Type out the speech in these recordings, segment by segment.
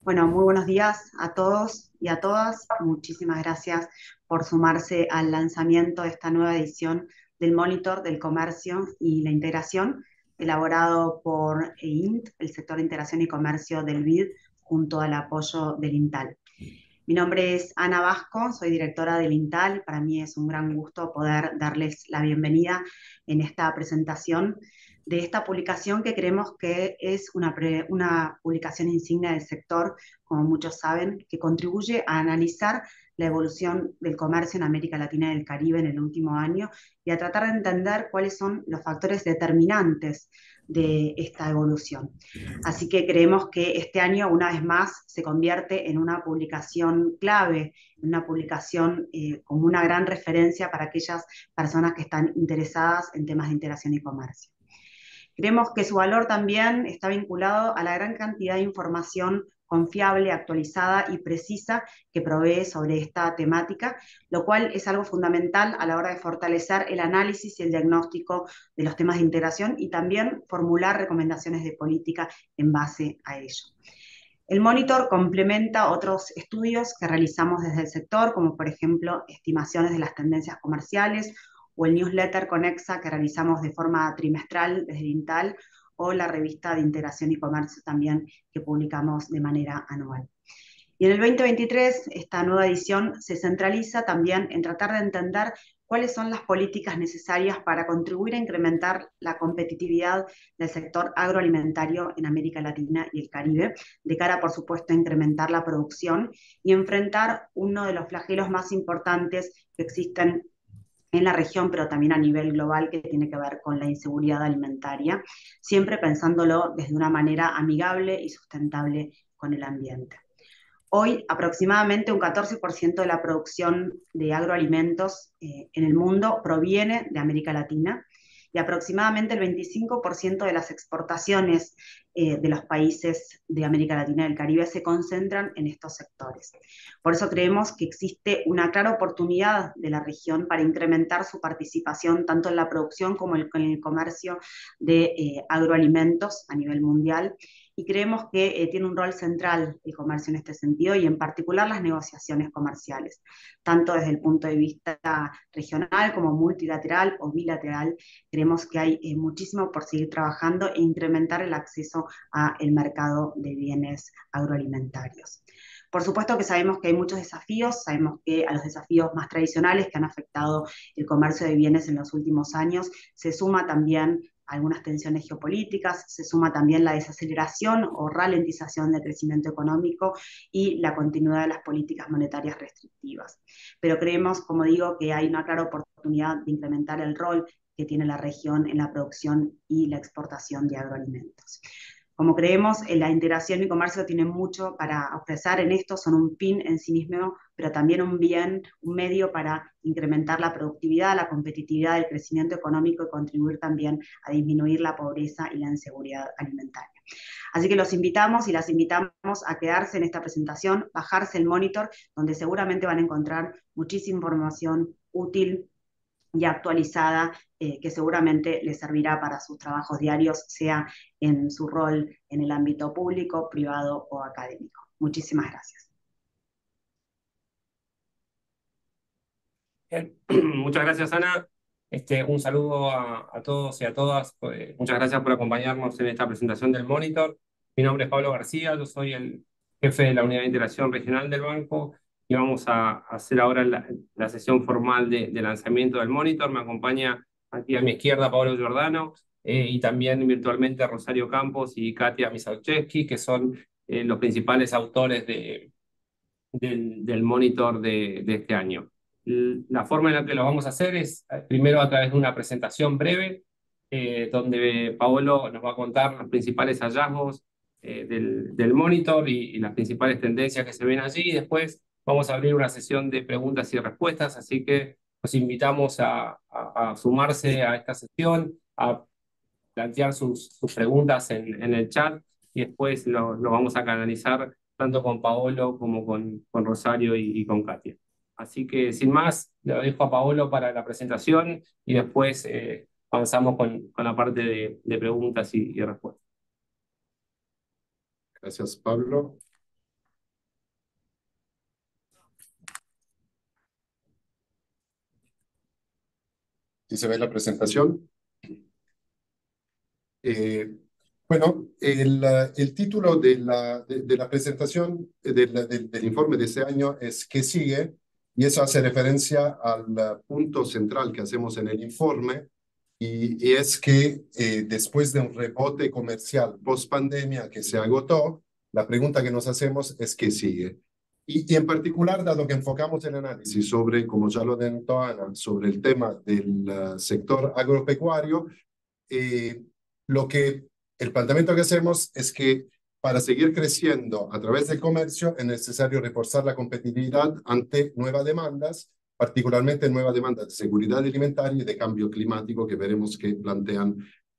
Bueno, muy buenos días a todos y a todas. Muchísimas gracias por sumarse al lanzamiento de esta nueva edición del Monitor del Comercio y la Integración, elaborado por EINT, el sector de integración y comercio del BID, junto al apoyo del INTAL. Mi nombre es Ana Vasco, soy directora del INTAL. Para mí es un gran gusto poder darles la bienvenida en esta presentación de esta publicación que creemos que es una publicación insignia del sector, como muchos saben, que contribuye a analizar la evolución del comercio en América Latina y el Caribe en el último año y a tratar de entender cuáles son los factores determinantes de esta evolución. Así que creemos que este año, una vez más, se convierte en una publicación clave, en una publicación como una gran referencia para aquellas personas que están interesadas en temas de integración y comercio. Creemos que su valor también está vinculado a la gran cantidad de información confiable, actualizada y precisa que provee sobre esta temática, lo cual es algo fundamental a la hora de fortalecer el análisis y el diagnóstico de los temas de integración y también formular recomendaciones de política en base a ello. El monitor complementa otros estudios que realizamos desde el sector, como por ejemplo estimaciones de las tendencias comerciales o el newsletter Conexa que realizamos de forma trimestral desde el INTAL o la revista de Integración y Comercio también que publicamos de manera anual. Y en el 2023, esta nueva edición se centraliza también en tratar de entender cuáles son las políticas necesarias para contribuir a incrementar la competitividad del sector agroalimentario en América Latina y el Caribe, de cara, por supuesto, a incrementar la producción y enfrentar uno de los flagelos más importantes que existen en la región, pero también a nivel global, que tiene que ver con la inseguridad alimentaria, siempre pensándolo desde una manera amigable y sustentable con el ambiente. Hoy, aproximadamente un 14% de la producción de agroalimentos en el mundo proviene de América Latina y aproximadamente el 25% de las exportaciones de los países de América Latina y del Caribe se concentran en estos sectores. Por eso creemos que existe una clara oportunidad de la región para incrementar su participación tanto en la producción como en el comercio de agroalimentos a nivel mundial, y creemos que tiene un rol central el comercio en este sentido y en particular las negociaciones comerciales, tanto desde el punto de vista regional como multilateral o bilateral. Creemos que hay muchísimo por seguir trabajando e incrementar el acceso al mercado de bienes agroalimentarios. Por supuesto que sabemos que hay muchos desafíos, sabemos que a los desafíos más tradicionales que han afectado el comercio de bienes en los últimos años se suma también algunas tensiones geopolíticas, se suma también la desaceleración o ralentización del crecimiento económico y la continuidad de las políticas monetarias restrictivas. Pero creemos, como digo, que hay una clara oportunidad de incrementar el rol que tiene la región en la producción y la exportación de agroalimentos. Como creemos, la integración y comercio tienen mucho para ofrecer en esto, son un fin en sí mismo, pero también un bien, un medio para incrementar la productividad, la competitividad, el crecimiento económico y contribuir también a disminuir la pobreza y la inseguridad alimentaria. Así que los invitamos y las invitamos a quedarse en esta presentación, bajarse el monitor, donde seguramente van a encontrar muchísima información útil y actualizada, que seguramente les servirá para sus trabajos diarios, sea en su rol en el ámbito público, privado o académico. Muchísimas gracias. Bien. Muchas gracias, Ana. Un saludo a todos y a todas. Muchas gracias por acompañarnos en esta presentación del Monitor. Mi nombre es Pablo García, yo soy el jefe de la Unidad de Integración Regional del Banco y vamos a hacer ahora la sesión formal de lanzamiento del Monitor. Me acompaña aquí a mi izquierda Pablo Giordano y también virtualmente Rosario Campos y Katia Misauchevsky, que son los principales autores del Monitor de este año. La forma en la que lo vamos a hacer es primero a través de una presentación breve, donde Paolo nos va a contar los principales hallazgos del monitor y las principales tendencias que se ven allí. Y después vamos a abrir una sesión de preguntas y respuestas, así que los invitamos a sumarse a esta sesión, a plantear sus preguntas en el chat y después lo vamos a canalizar tanto con Paolo como con Rosario y con Katia. Así que sin más, le dejo a Paolo para la presentación y después avanzamos con la parte de preguntas y respuestas. Gracias, Pablo. Si se ve la presentación. Eh, bueno, el título de la presentación del informe de este año es ¿Qué sigue? Y eso hace referencia al punto central que hacemos en el informe, y es que después de un rebote comercial post pandemia que se agotó, la pregunta que nos hacemos es ¿qué sigue? Y en particular, dado que enfocamos el análisis sobre, como ya lo denotó Ana, sobre el tema del sector agropecuario, eh, lo que el planteamiento que hacemos es que para seguir creciendo a través del comercio es necesario reforzar la competitividad ante nuevas demandas, particularmente nuevas demandas de seguridad alimentaria y de cambio climático, que veremos que plantean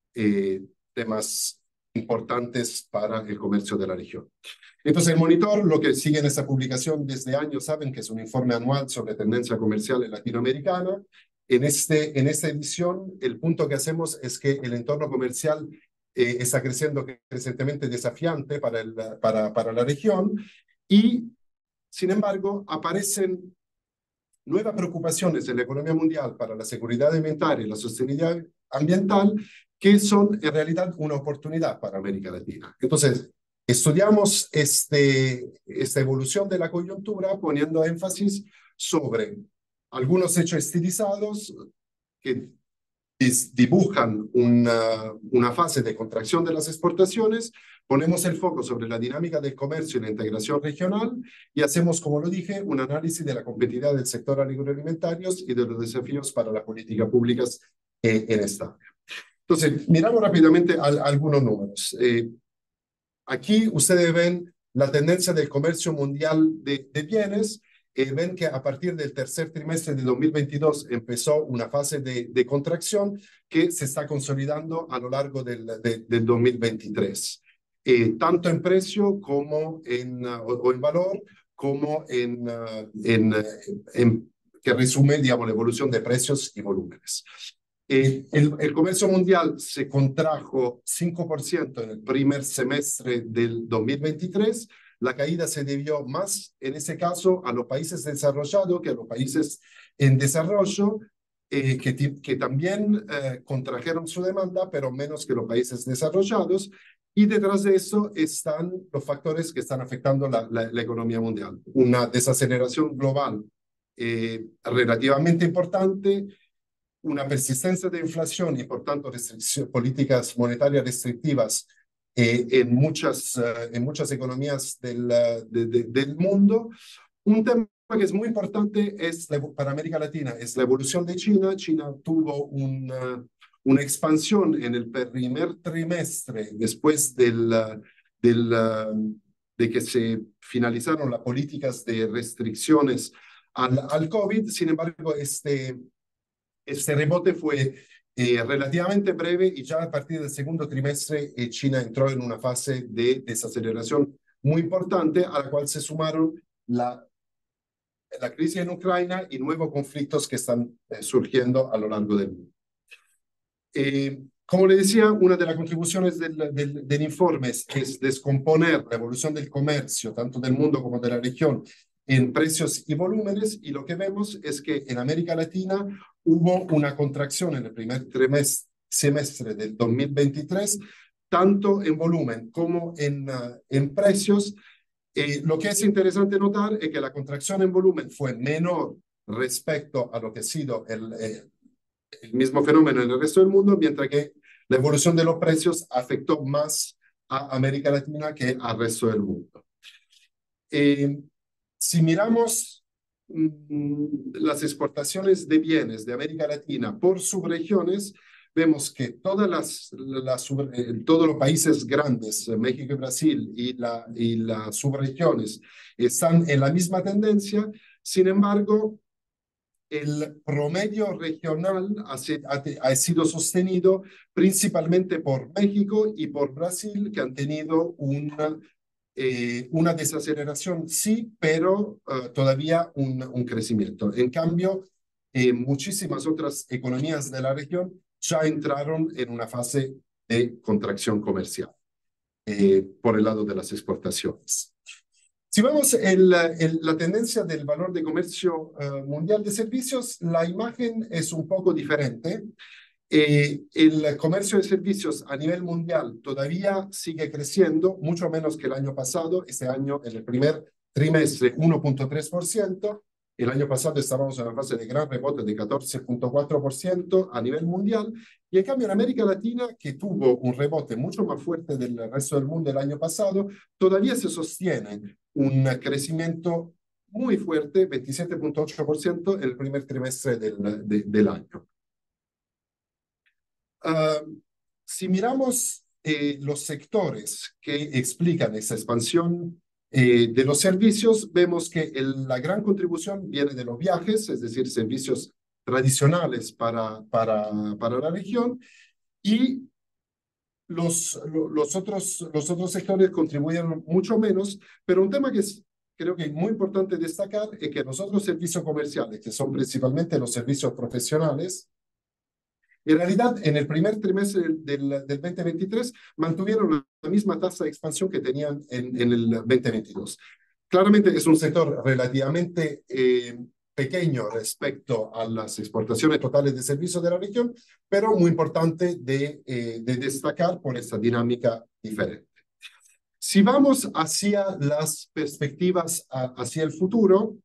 temas importantes para el comercio de la región. Entonces, el monitor, lo que sigue en esta publicación desde años, saben que es un informe anual sobre tendencia comercial en latinoamericana. En esta edición, el punto que hacemos es que el entorno comercial está creciendo crecientemente desafiante para la región, y, sin embargo, aparecen nuevas preocupaciones en la economía mundial para la seguridad alimentaria y la sostenibilidad ambiental, que son en realidad una oportunidad para América Latina. Entonces, estudiamos esta evolución de la coyuntura poniendo énfasis sobre algunos hechos estilizados que dibujan una fase de contracción de las exportaciones. Ponemos el foco sobre la dinámica del comercio y la integración regional, y hacemos, como lo dije, un análisis de la competitividad del sector agroalimentario y de los desafíos para las políticas públicas en esta área. Entonces, miramos rápidamente algunos números. Aquí ustedes ven la tendencia del comercio mundial de bienes. Ven que a partir del tercer trimestre de 2022 empezó una fase de contracción que se está consolidando a lo largo del 2023, tanto en precio como o en valor, como que resume, digamos, la evolución de precios y volúmenes. El comercio mundial se contrajo 5% en el primer semestre del 2023. La caída se debió más, en ese caso, a los países desarrollados que a los países en desarrollo, que también contrajeron su demanda, pero menos que los países desarrollados. Y detrás de eso están los factores que están afectando la economía mundial. Una desaceleración global relativamente importante, una persistencia de inflación y, por tanto, políticas monetarias restrictivas en muchas economías del mundo. Un tema que es muy importante para América Latina es la evolución de China. China tuvo una expansión en el primer trimestre después de que se finalizaron las políticas de restricciones al COVID. Sin embargo, este rebote fue relativamente breve, y ya a partir del segundo trimestre China entró en una fase de desaceleración muy importante, a la cual se sumaron la crisis en Ucrania y nuevos conflictos que están surgiendo a lo largo del mundo. Como le decía, una de las contribuciones del informe es descomponer la evolución del comercio, tanto del mundo como de la región, en precios y volúmenes, y lo que vemos es que en América Latina hubo una contracción en el primer semestre del 2023, tanto en volumen como en precios. Lo que es interesante notar es que la contracción en volumen fue menor respecto a lo que ha sido el mismo fenómeno en el resto del mundo, mientras que la evolución de los precios afectó más a América Latina que al resto del mundo. Si miramos las exportaciones de bienes de América Latina por subregiones, vemos que todos los países grandes, México y Brasil, y las subregiones están en la misma tendencia. Sin embargo, el promedio regional ha sido sostenido principalmente por México y por Brasil, que han tenido una desaceleración, sí, pero todavía un crecimiento. En cambio, muchísimas otras economías de la región ya entraron en una fase de contracción comercial por el lado de las exportaciones. Si vemos la tendencia del valor de comercio mundial de servicios, la imagen es un poco diferente. El comercio de servicios a nivel mundial todavía sigue creciendo, mucho menos que el año pasado. Este año, en el primer trimestre, 1,3%. El año pasado estábamos en una fase de gran rebote de 14,4% a nivel mundial. Y en cambio, en América Latina, que tuvo un rebote mucho más fuerte del resto del mundo el año pasado, todavía se sostiene un crecimiento muy fuerte, 27,8% en el primer trimestre del año. Si miramos los sectores que explican esa expansión de los servicios, vemos que la gran contribución viene de los viajes, es decir, servicios tradicionales para la región, y los otros sectores contribuyen mucho menos, pero un tema que creo que es muy importante destacar es que los otros servicios comerciales, que son principalmente los servicios profesionales, en realidad, en el primer trimestre del 2023 mantuvieron la misma tasa de expansión que tenían en el 2022. Claramente es un sector relativamente pequeño respecto a las exportaciones totales de servicios de la región, pero muy importante de destacar por esta dinámica diferente. Si vamos hacia las perspectivas hacia el futuro,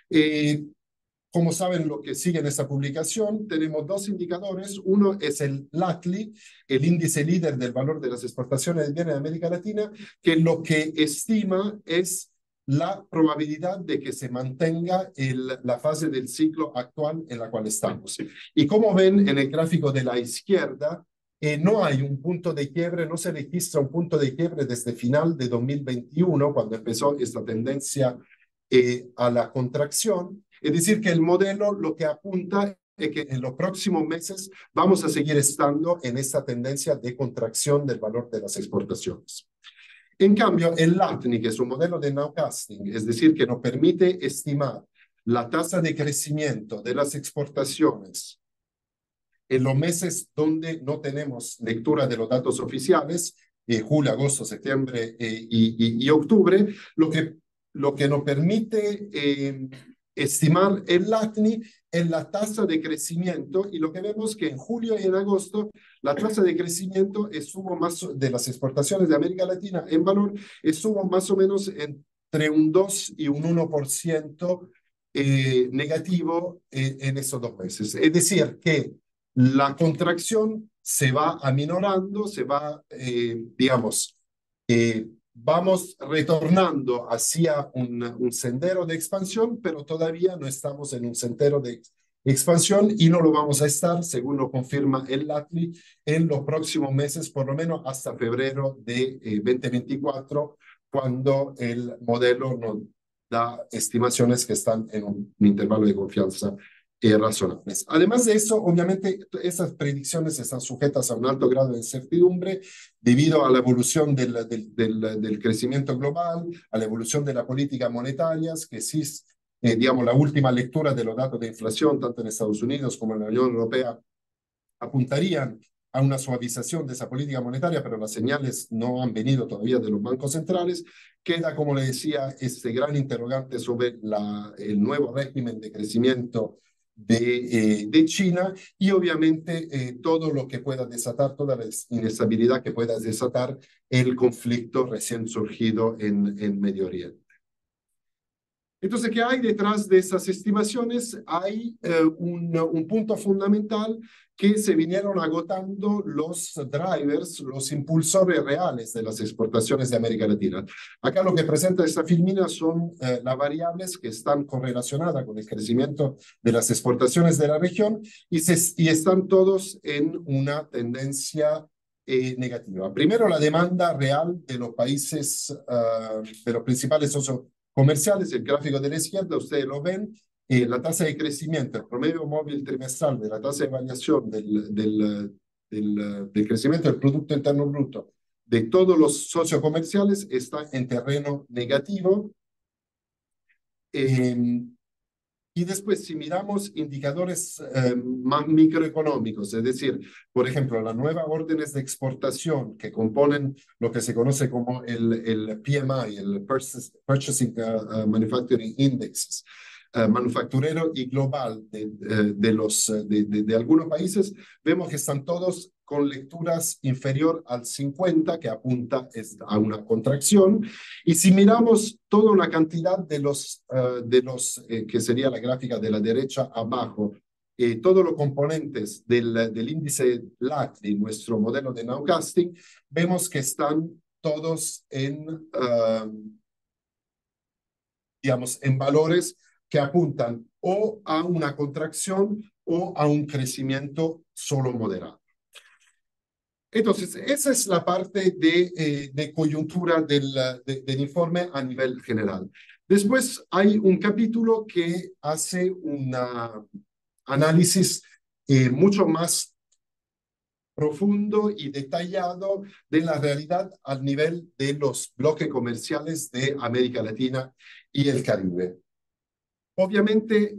como saben, lo que sigue en esta publicación, tenemos dos indicadores. Uno es el LATLI, el índice líder del valor de las exportaciones de bienes de América Latina, que lo que estima es la probabilidad de que se mantenga la fase del ciclo actual en la cual estamos. Y como ven en el gráfico de la izquierda, no hay un punto de quiebre, no se registra un punto de quiebre desde final de 2021, cuando empezó esta tendencia a la contracción. Es decir, que el modelo lo que apunta es que en los próximos meses vamos a seguir estando en esta tendencia de contracción del valor de las exportaciones. En cambio, el LATNI, que es un modelo de nowcasting, es decir, que nos permite estimar la tasa de crecimiento de las exportaciones en los meses donde no tenemos lectura de los datos oficiales, julio, agosto, septiembre y octubre, lo que nos permite estimar el LATNI en la tasa de crecimiento, y lo que vemos que en julio y en agosto la tasa de crecimiento estuvo más de las exportaciones de América Latina en valor, estuvo más o menos entre un 2 y un 1% negativo en esos 2 meses. Es decir, que la contracción se va aminorando, se va, vamos retornando hacia un sendero de expansión, pero todavía no estamos en un sendero de expansión y no lo vamos a estar, según lo confirma el LATLI, en los próximos meses, por lo menos hasta febrero de 2024, cuando el modelo nos da estimaciones que están en un intervalo de confianza razonables. Además de eso, obviamente, estas predicciones están sujetas a un alto grado de incertidumbre debido a la evolución del crecimiento global, a la evolución de la política monetaria, que sí, digamos, la última lectura de los datos de inflación, tanto en Estados Unidos como en la Unión Europea, apuntarían a una suavización de esa política monetaria, pero las señales no han venido todavía de los bancos centrales. Queda, como le decía, este gran interrogante sobre el nuevo régimen de crecimiento de China, y obviamente todo lo que pueda desatar, toda la inestabilidad que pueda desatar el conflicto recién surgido en Medio Oriente. Entonces, ¿qué hay detrás de esas estimaciones? Hay un punto fundamental, que se vinieron agotando los drivers, los impulsores reales de las exportaciones de América Latina. Acá lo que presenta esta filmina son las variables que están correlacionadas con el crecimiento de las exportaciones de la región, y están todos en una tendencia negativa. Primero, la demanda real de los países, de los principales socios comerciales. El gráfico de la izquierda, ustedes lo ven, la tasa de crecimiento, el promedio móvil trimestral de la tasa de variación del crecimiento del Producto Interno Bruto de todos los socios comerciales está en terreno negativo. Y Y después, si miramos indicadores más microeconómicos, es decir, por ejemplo, las nuevas órdenes de exportación que componen lo que se conoce como el PMI, el Purchasing Manufacturing Index, manufacturero y global de algunos países, vemos que están todos con lecturas inferior al 50, que apunta a una contracción. Y si miramos toda una cantidad que sería la gráfica de la derecha abajo, todos los componentes del índice LAC, de nuestro modelo de nowcasting, vemos que están todos digamos, en valores que apuntan o a una contracción o a un crecimiento solo moderado. Entonces, esa es la parte de coyuntura del informe a nivel general. Después hay un capítulo que hace un análisis mucho más profundo y detallado de la realidad al nivel de los bloques comerciales de América Latina y el Caribe. Obviamente,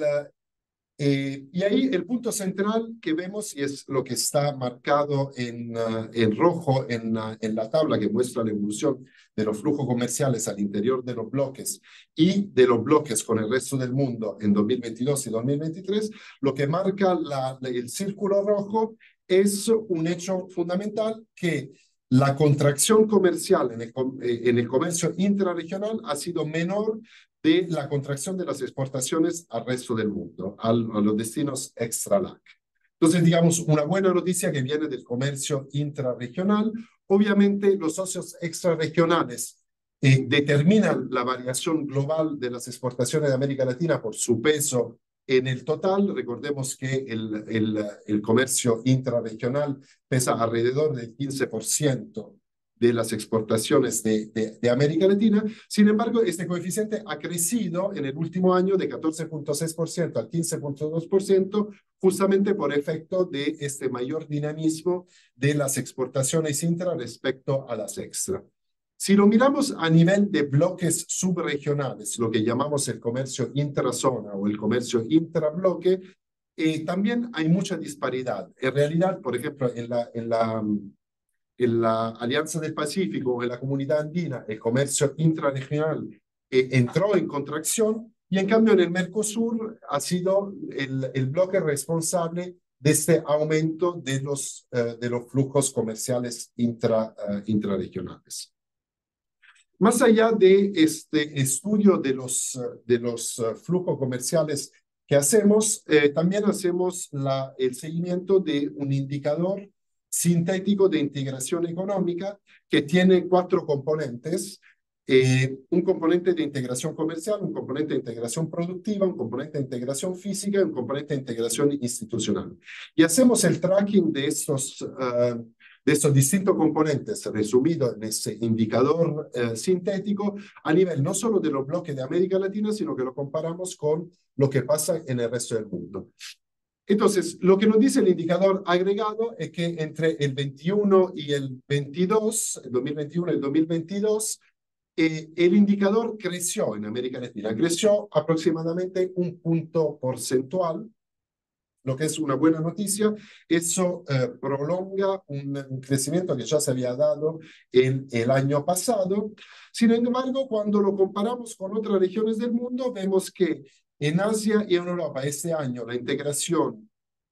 y ahí el punto central que vemos, y es lo que está marcado en rojo en la tabla que muestra la evolución de los flujos comerciales al interior de los bloques y de los bloques con el resto del mundo en 2022 y 2023, lo que marca el círculo rojo es un hecho fundamental, que la contracción comercial en el comercio intrarregional ha sido menor de la contracción de las exportaciones al resto del mundo, a los destinos extra-LAC. Entonces, digamos, una buena noticia que viene del comercio intrarregional. Obviamente, los socios extrarregionales determinan la variación global de las exportaciones de América Latina por su peso en el total. Recordemos que el comercio intrarregional pesa alrededor del 15% de las exportaciones de América Latina. Sin embargo, este coeficiente ha crecido en el último año de 14.6% al 15.2%, justamente por efecto de este mayor dinamismo de las exportaciones intra respecto a las extra. Si lo miramos a nivel de bloques subregionales, lo que llamamos el comercio intrazona o el comercio intrabloque, también hay mucha disparidad. En realidad, por ejemplo, en la Alianza del Pacífico o en la Comunidad Andina, el comercio intrarregional entró en contracción, y en cambio en el Mercosur ha sido el bloque responsable de este aumento de los flujos comerciales intrarregionales. Más allá de este estudio de los flujos comerciales que hacemos, también hacemos el seguimiento de un indicador sintético de integración económica que tiene 4 componentes. Un componente de integración comercial, un componente de integración productiva, un componente de integración física y un componente de integración institucional. Y hacemos el tracking de estos distintos componentes resumidos en ese indicador sintético a nivel no solo de los bloques de América Latina, sino que lo comparamos con lo que pasa en el resto del mundo. Entonces, lo que nos dice el indicador agregado es que entre el 21 y el 22, el 2021 y el 2022, el indicador creció en América Latina, creció aproximadamente 1 punto porcentual, lo que es una buena noticia. Eso prolonga un crecimiento que ya se había dado el año pasado. Sin embargo, cuando lo comparamos con otras regiones del mundo, vemos que en Asia y en Europa este año la integración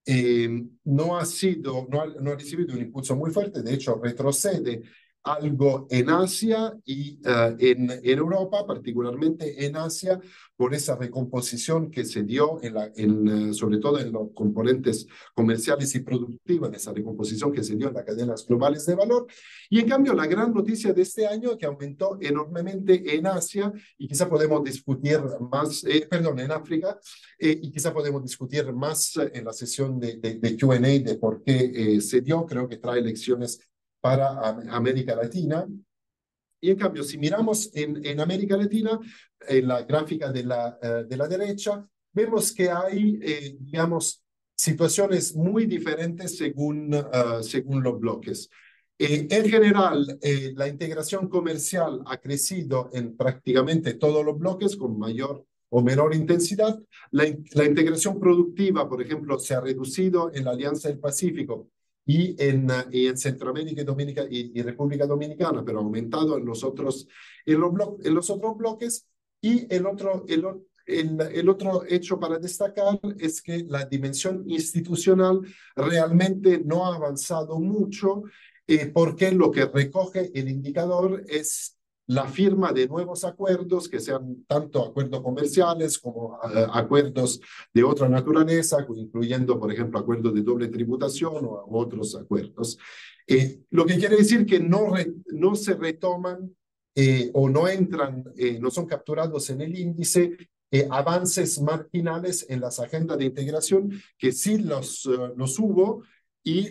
no ha recibido un impulso muy fuerte. De hecho, retrocede algo en Asia y en Europa, particularmente en Asia, por esa recomposición que se dio sobre todo en los componentes comerciales y productivos, en esa recomposición que se dio en las cadenas globales de valor. Y en cambio, la gran noticia de este año, que aumentó enormemente en Asia, y quizá podemos discutir más, en África, y quizá podemos discutir más en la sesión de Q&A de por qué se dio. Creo que trae lecciones para América Latina. Y en cambio, si miramos en América Latina, en la gráfica de la derecha, vemos que hay, digamos, situaciones muy diferentes según los bloques. En general, la integración comercial ha crecido en prácticamente todos los bloques con mayor o menor intensidad. La integración productiva, por ejemplo, se ha reducido en la Alianza del Pacífico y en Centroamérica y República Dominicana, pero ha aumentado en los otros bloques. Y el otro hecho para destacar es que la dimensión institucional realmente no ha avanzado mucho, porque lo que recoge el indicador es la firma de nuevos acuerdos, que sean tanto acuerdos comerciales como acuerdos de otra naturaleza, incluyendo, por ejemplo, acuerdos de doble tributación o otros acuerdos. Lo que quiere decir que no se retoman o no entran, no son capturados en el índice avances marginales en las agendas de integración, que sí los hubo, y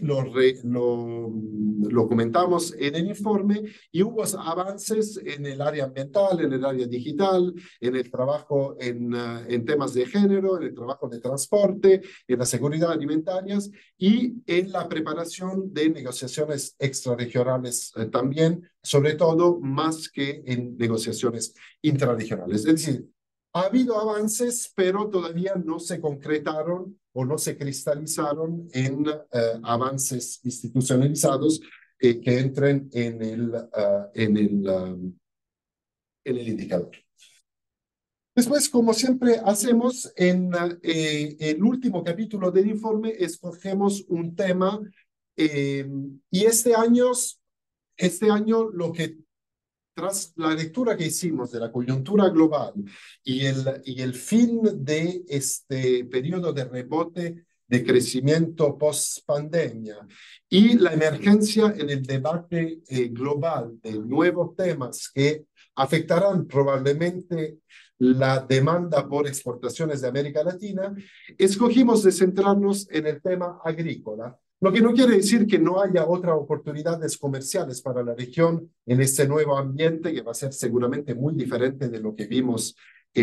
lo comentamos en el informe, y hubo avances en el área ambiental, en el área digital, en el trabajo en temas de género, en el trabajo de transporte, en la seguridad alimentaria y en la preparación de negociaciones extrarregionales también, sobre todo más que en negociaciones intrarregionales. Es decir, ha habido avances, pero todavía no se concretaron o no se cristalizaron en avances institucionalizados que entren en el indicador. Después, como siempre hacemos en el último capítulo del informe, escogemos un tema y este año lo que tras la lectura que hicimos de la coyuntura global y el fin de este periodo de rebote de crecimiento post-pandemia y la emergencia en el debate global de nuevos temas que afectarán probablemente la demanda por exportaciones de América Latina, escogimos de centrarnos en el tema agrícola. Lo que no quiere decir que no haya otras oportunidades comerciales para la región en este nuevo ambiente, que va a ser seguramente muy diferente de lo que vimos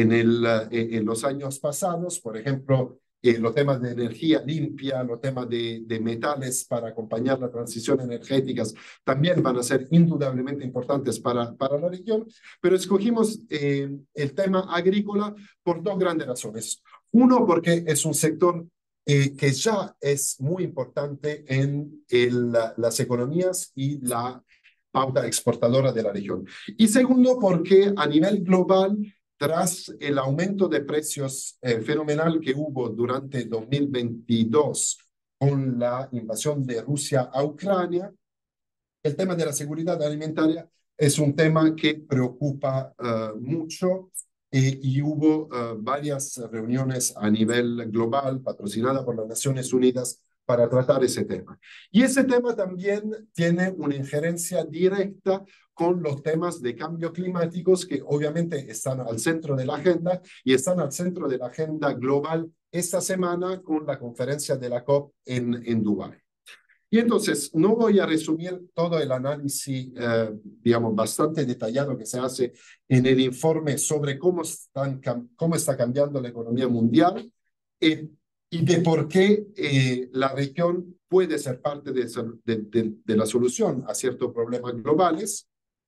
en los años pasados. Por ejemplo, los temas de energía limpia, los temas de metales para acompañar la transición energética también van a ser indudablemente importantes para la región, pero escogimos el tema agrícola por dos grandes razones. Uno, porque es un sector que ya es muy importante en las economías y la pauta exportadora de la región. Y segundo, porque a nivel global, tras el aumento de precios fenomenal que hubo durante 2022 con la invasión de Rusia a Ucrania, el tema de la seguridad alimentaria es un tema que preocupa mucho y hubo varias reuniones a nivel global patrocinadas por las Naciones Unidas para tratar ese tema. Y ese tema también tiene una injerencia directa con los temas de cambio climáticos que obviamente están al centro de la agenda y están al centro de la agenda global esta semana con la conferencia de la COP en Dubái. Y entonces, no voy a resumir todo el análisis, digamos, bastante detallado que se hace en el informe sobre cómo está cambiando la economía mundial y de por qué la región puede ser parte de la solución a ciertos problemas globales.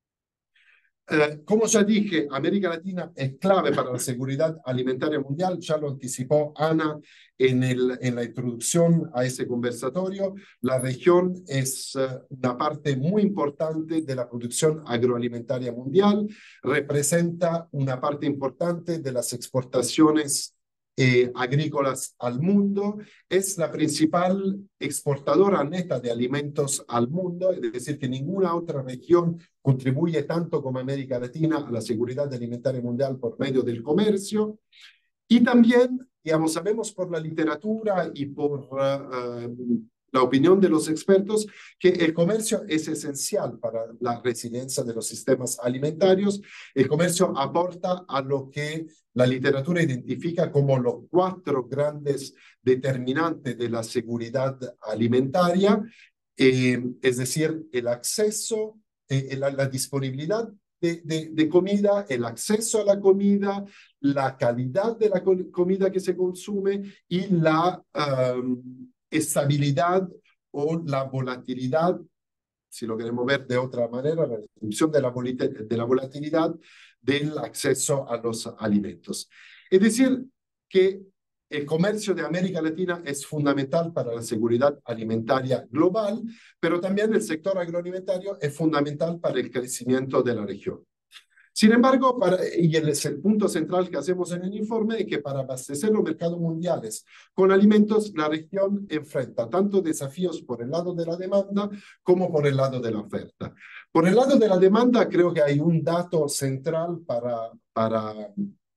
Como ya dije, América Latina es clave para la seguridad alimentaria mundial, ya lo anticipó Ana en la introducción a ese conversatorio. La región es una parte muy importante de la producción agroalimentaria mundial, representa una parte importante de las exportaciones agrícolas al mundo, es la principal exportadora neta de alimentos al mundo, es decir, que ninguna otra región contribuye tanto como América Latina a la seguridad alimentaria mundial por medio del comercio. Y también, digamos, sabemos por la literatura y por la opinión de los expertos que el comercio es esencial para la resiliencia de los sistemas alimentarios. El comercio aporta a lo que la literatura identifica como los 4 grandes determinantes de la seguridad alimentaria, es decir, el acceso, la disponibilidad de comida, el acceso a la comida, la calidad de la comida que se consume y la estabilidad o la volatilidad, si lo queremos ver de otra manera, la reducción de la volatilidad del acceso a los alimentos. Es decir, que el comercio de América Latina es fundamental para la seguridad alimentaria global, pero también el sector agroalimentario es fundamental para el crecimiento de la región. Sin embargo, es el punto central que hacemos en el informe, es que para abastecer los mercados mundiales con alimentos, la región enfrenta tanto desafíos por el lado de la demanda como por el lado de la oferta. Por el lado de la demanda, creo que hay un dato central para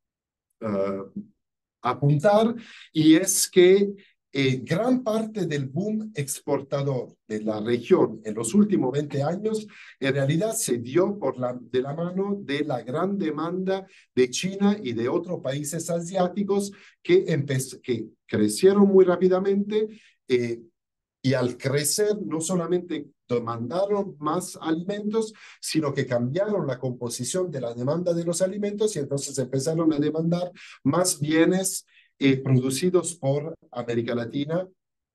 apuntar, y es que gran parte del boom exportador de la región en los últimos 20 años en realidad se dio de la mano de la gran demanda de China y de otros países asiáticos que crecieron muy rápidamente, y al crecer no solamente demandaron más alimentos, sino que cambiaron la composición de la demanda de los alimentos y entonces empezaron a demandar más bienes producidos por América Latina,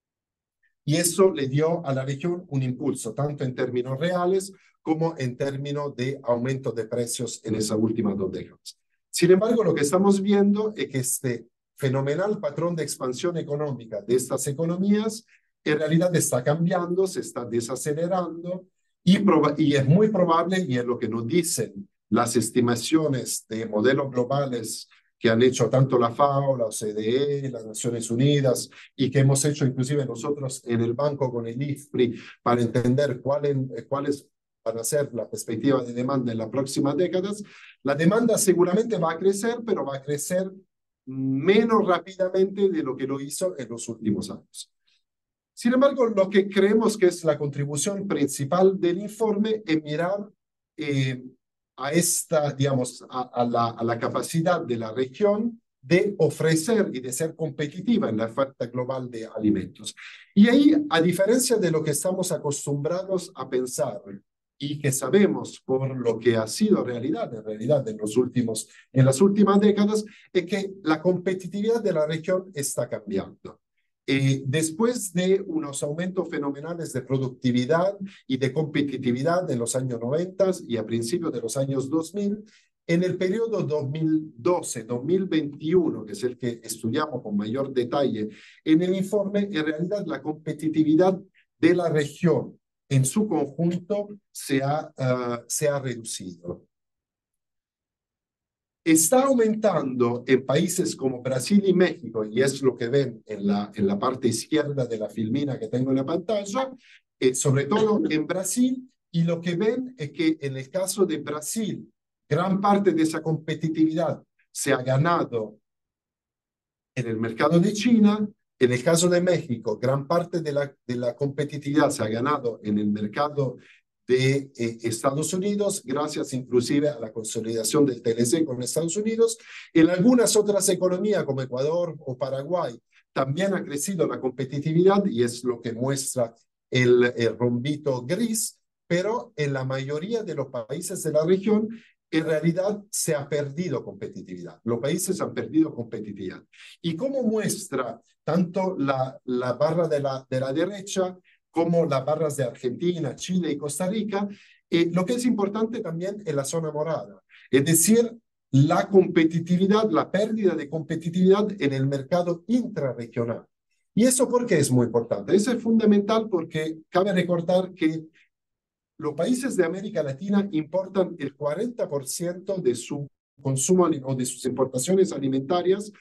y eso le dio a la región un impulso, tanto en términos reales como en términos de aumento de precios en esas últimas 2 décadas. Sin embargo, lo que estamos viendo es que este fenomenal patrón de expansión económica de estas economías en realidad está cambiando, se está desacelerando, y es muy probable, y es lo que nos dicen las estimaciones de modelos globales que han hecho tanto la FAO, la OCDE, las Naciones Unidas, y que hemos hecho inclusive nosotros en el banco con el IFPRI para entender cuáles van a ser la perspectiva de demanda en las próximas décadas. La demanda seguramente va a crecer, pero va a crecer menos rápidamente de lo que lo hizo en los últimos años. Sin embargo, lo que creemos que es la contribución principal del informe es mirar a esta, digamos, a la capacidad de la región de ofrecer y de ser competitiva en la oferta global de alimentos. Y ahí, a diferencia de lo que estamos acostumbrados a pensar y que sabemos por lo que ha sido realidad en las últimas décadas, es que la competitividad de la región está cambiando. Después de unos aumentos fenomenales de productividad y de competitividad en los años 90 y a principios de los años 2000, en el periodo 2012-2021, que es el que estudiamos con mayor detalle en el informe, en realidad la competitividad de la región en su conjunto se ha reducido. Está aumentando en países como Brasil y México, y es lo que ven en la parte izquierda de la filmina que tengo en la pantalla, sobre todo en Brasil, y lo que ven es que en el caso de Brasil, gran parte de esa competitividad se ha ganado en el mercado de China. En el caso de México, gran parte de la competitividad se ha ganado en el mercado de Estados Unidos, gracias inclusive a la consolidación del TLC con Estados Unidos. En algunas otras economías, como Ecuador o Paraguay, también ha crecido la competitividad, y es lo que muestra el rombito gris, pero en la mayoría de los países de la región, en realidad se ha perdido competitividad. Los países han perdido competitividad. Y como muestra tanto la barra de la derecha como las barras de Argentina, Chile y Costa Rica, lo que es importante también es la zona morada, es decir, la competitividad, la pérdida de competitividad en el mercado intrarregional. ¿Y eso por qué es muy importante? Eso es fundamental porque cabe recordar que los países de América Latina importan el 40% de su consumo o de sus importaciones alimentarias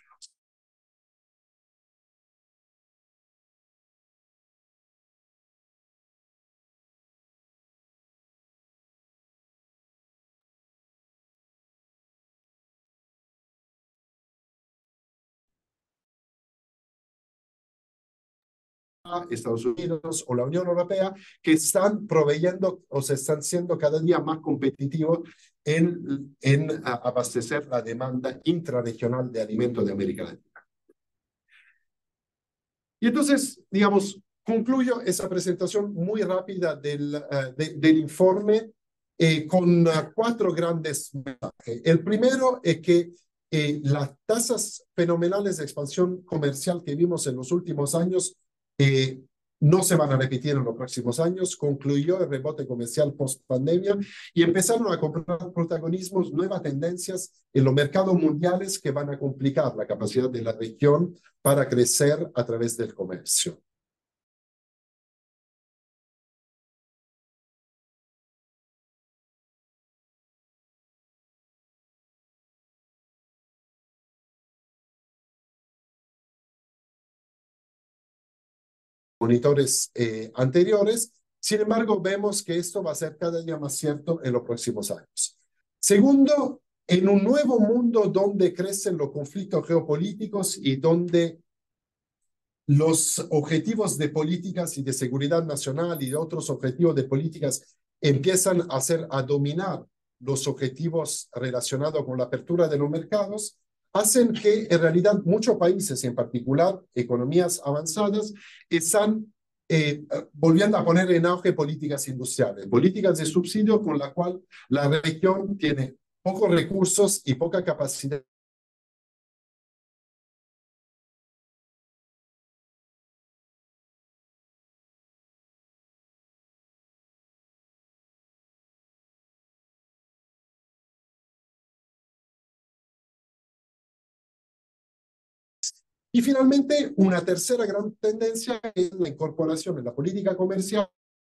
a Estados Unidos o la Unión Europea, que están proveyendo o se están siendo cada día más competitivos en abastecer la demanda intrarregional de alimentos de América Latina. Y entonces, digamos, concluyo esa presentación muy rápida del informe con 4 grandes mensajes. El primero es que las tasas fenomenales de expansión comercial que vimos en los últimos años no se van a repetir en los próximos años. Concluyó el rebote comercial post-pandemia y empezaron a comprar protagonismos, nuevas tendencias en los mercados mundiales que van a complicar la capacidad de la región para crecer a través del comercio. Monitores anteriores. Sin embargo, vemos que esto va a ser cada día más cierto en los próximos años. Segundo, en un nuevo mundo donde crecen los conflictos geopolíticos y donde los objetivos de políticas y de seguridad nacional y de otros objetivos de políticas empiezan a dominar los objetivos relacionados con la apertura de los mercados, hacen que en realidad muchos países, en particular economías avanzadas, están volviendo a poner en auge políticas industriales, políticas de subsidio con la cual la región tiene pocos recursos y poca capacidad Y finalmente, una tercera gran tendencia es la incorporación en la política comercial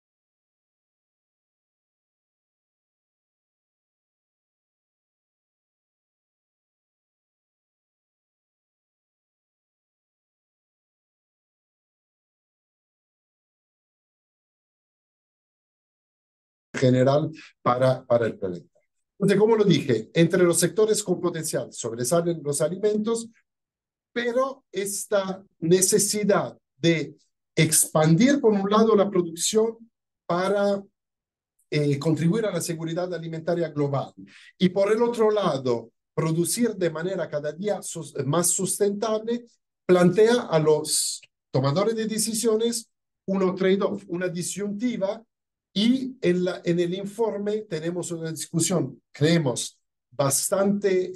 general para el planeta. Entonces, como lo dije, entre los sectores con potencial sobresalen los alimentos, pero esta necesidad de expandir, por un lado, la producción para contribuir a la seguridad alimentaria global y, por el otro lado, producir de manera cada día más sustentable, plantea a los tomadores de decisiones un trade-off, una disyuntiva, y en el informe tenemos una discusión, creemos, bastante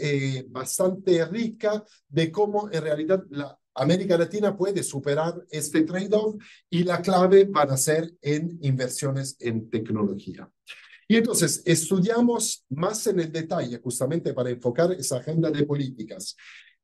rica de cómo en realidad la América Latina puede superar este trade-off y la clave van a ser en inversiones en tecnología. Y entonces estudiamos más en el detalle, justamente para enfocar esa agenda de políticas,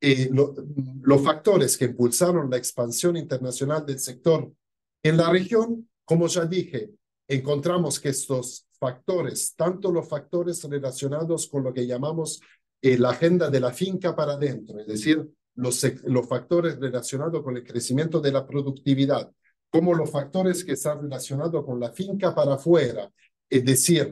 los factores que impulsaron la expansión internacional del sector en la región. Como ya dije, encontramos que estos factores, tanto los factores relacionados con lo que llamamos la agenda de la finca para adentro, es decir, los factores relacionados con el crecimiento de la productividad, como los factores que están relacionados con la finca para afuera, es decir,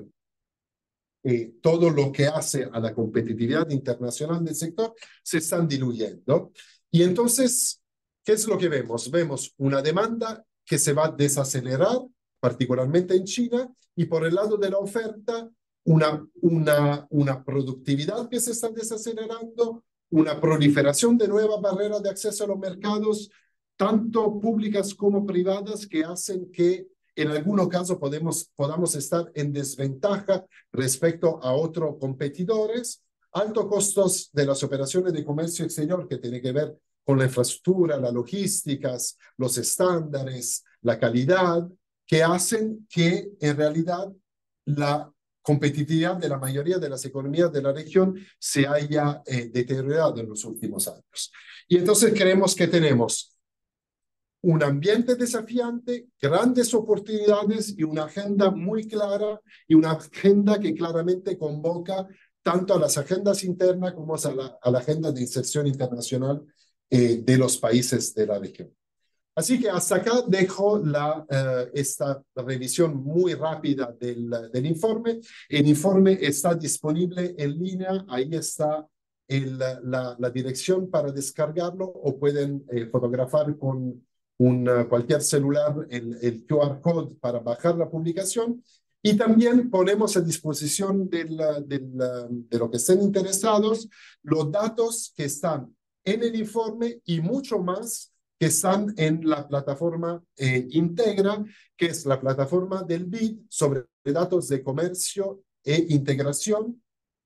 todo lo que hace a la competitividad internacional del sector, se están diluyendo. Y entonces, ¿qué es lo que vemos? Vemos una demanda que se va a desacelerar, particularmente en China, y por el lado de la oferta, una productividad que se está desacelerando, una proliferación de nuevas barreras de acceso a los mercados, tanto públicas como privadas, que hacen que en algunos casos podamos estar en desventaja respecto a otros competidores, altos costos de las operaciones de comercio exterior que tiene que ver con la infraestructura, las logísticas, los estándares, la calidad, que hacen que en realidad la competitividad de la mayoría de las economías de la región se haya deteriorado en los últimos años. Y entonces creemos que tenemos un ambiente desafiante, grandes oportunidades y una agenda muy clara y una agenda que claramente convoca tanto a las agendas internas como a la agenda de inserción internacional de los países de la región. Así que hasta acá dejo esta revisión muy rápida del informe. El informe está disponible en línea, ahí está la dirección para descargarlo, o pueden fotografar con cualquier celular el QR code para bajar la publicación. Y también ponemos a disposición de lo que estén interesados los datos que están en el informe y mucho más que están en la plataforma Integra, que es la plataforma del BID sobre datos de comercio e integración,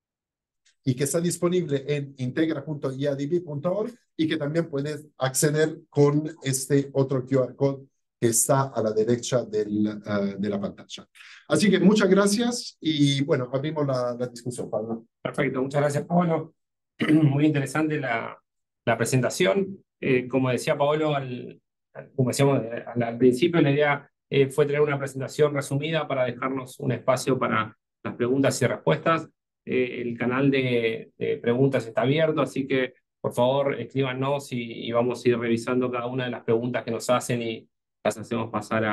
y que está disponible en integra.iadb.org y que también puedes acceder con este otro QR code que está a la derecha de la pantalla. Así que muchas gracias y bueno, abrimos la discusión, Pablo. Perfecto, muchas gracias, Paolo. Muy interesante la presentación. Como decía Paolo, como decíamos al principio, la idea fue tener una presentación resumida para dejarnos un espacio para las preguntas y respuestas. El canal de preguntas está abierto, así que por favor escríbanos y vamos a ir revisando cada una de las preguntas que nos hacen y las hacemos pasar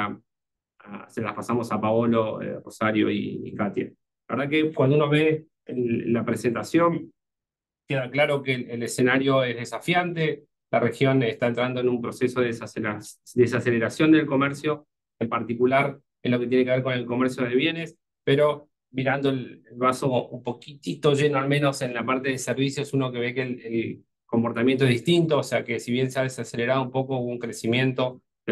se las pasamos a Paolo, Rosario y Katia. La verdad que cuando uno ve la presentación, queda claro que el escenario es desafiante, la región está entrando en un proceso de desaceleración del comercio, en particular en lo que tiene que ver con el comercio de bienes, pero mirando el vaso un poquitito lleno, al menos en la parte de servicios, uno que ve que el comportamiento es distinto, o sea que si bien se ha desacelerado un poco, hubo un crecimiento del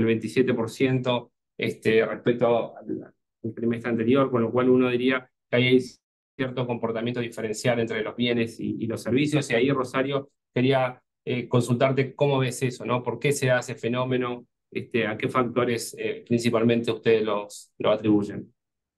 27% respecto al trimestre anterior, con lo cual uno diría que hay cierto comportamiento diferencial entre los bienes y los servicios. Y ahí, Rosario, quería consultarte cómo ves eso, ¿no? ¿Por qué se da ese fenómeno? ¿A qué factores principalmente ustedes lo atribuyen?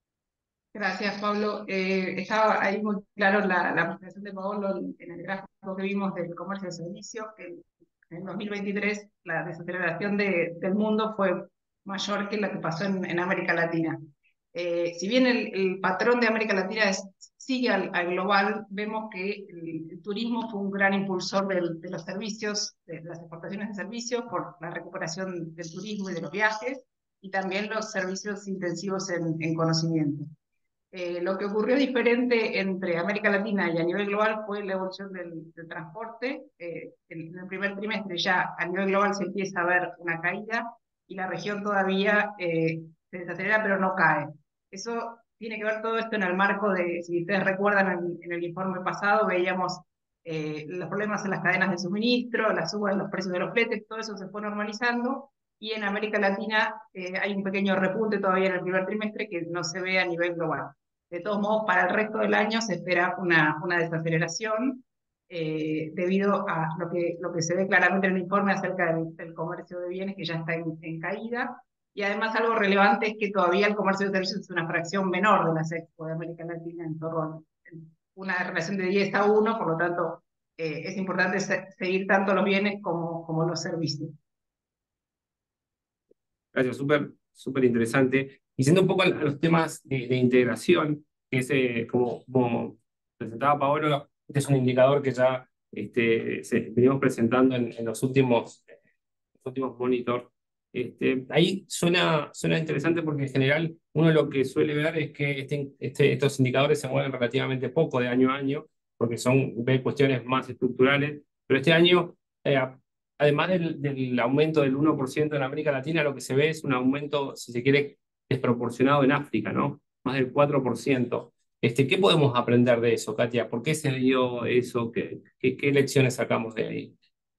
Gracias, Pablo. Estaba ahí muy claro la presentación de Pablo en el gráfico que vimos del comercio de servicios, que en 2023 la desaceleración del mundo fue mayor que la que pasó en América Latina. Si bien el patrón de América Latina sigue al global, vemos que el turismo fue un gran impulsor de los servicios, de las exportaciones de servicios, por la recuperación del turismo y de los viajes, y también los servicios intensivos en conocimiento. Lo que ocurrió diferente entre América Latina y a nivel global fue la evolución del transporte. En el primer trimestre ya a nivel global se empieza a ver una caída y la región todavía se desacelera pero no cae. Eso tiene que ver todo esto en el marco de, si ustedes recuerdan en el informe pasado, veíamos los problemas en las cadenas de suministro, la suba de los precios de los fletes, todo eso se fue normalizando. Y en América Latina hay un pequeño repunte todavía en el primer trimestre que no se ve a nivel global. De todos modos, para el resto del año se espera una desaceleración debido a lo que se ve claramente en el informe acerca del comercio de bienes que ya está en caída. Y además algo relevante es que todavía el comercio de servicios es una fracción menor de las expo de América Latina en torno a una relación de 10-1, por lo tanto es importante seguir tanto los bienes como los servicios. Gracias, súper interesante. Y siendo un poco a los temas de integración, que es como presentaba Paolo, este es un indicador que ya venimos presentando en los últimos monitor. Ahí suena interesante porque en general uno lo que suele ver es que estos indicadores se mueven relativamente poco de año a año, porque ve cuestiones más estructurales, pero este año además del aumento del 1% en América Latina, lo que se ve es un aumento, si se quiere, desproporcionado en África, ¿no? Más del 4%. ¿Qué podemos aprender de eso, Katia? ¿Por qué se dio eso? ¿Qué lecciones sacamos de ahí?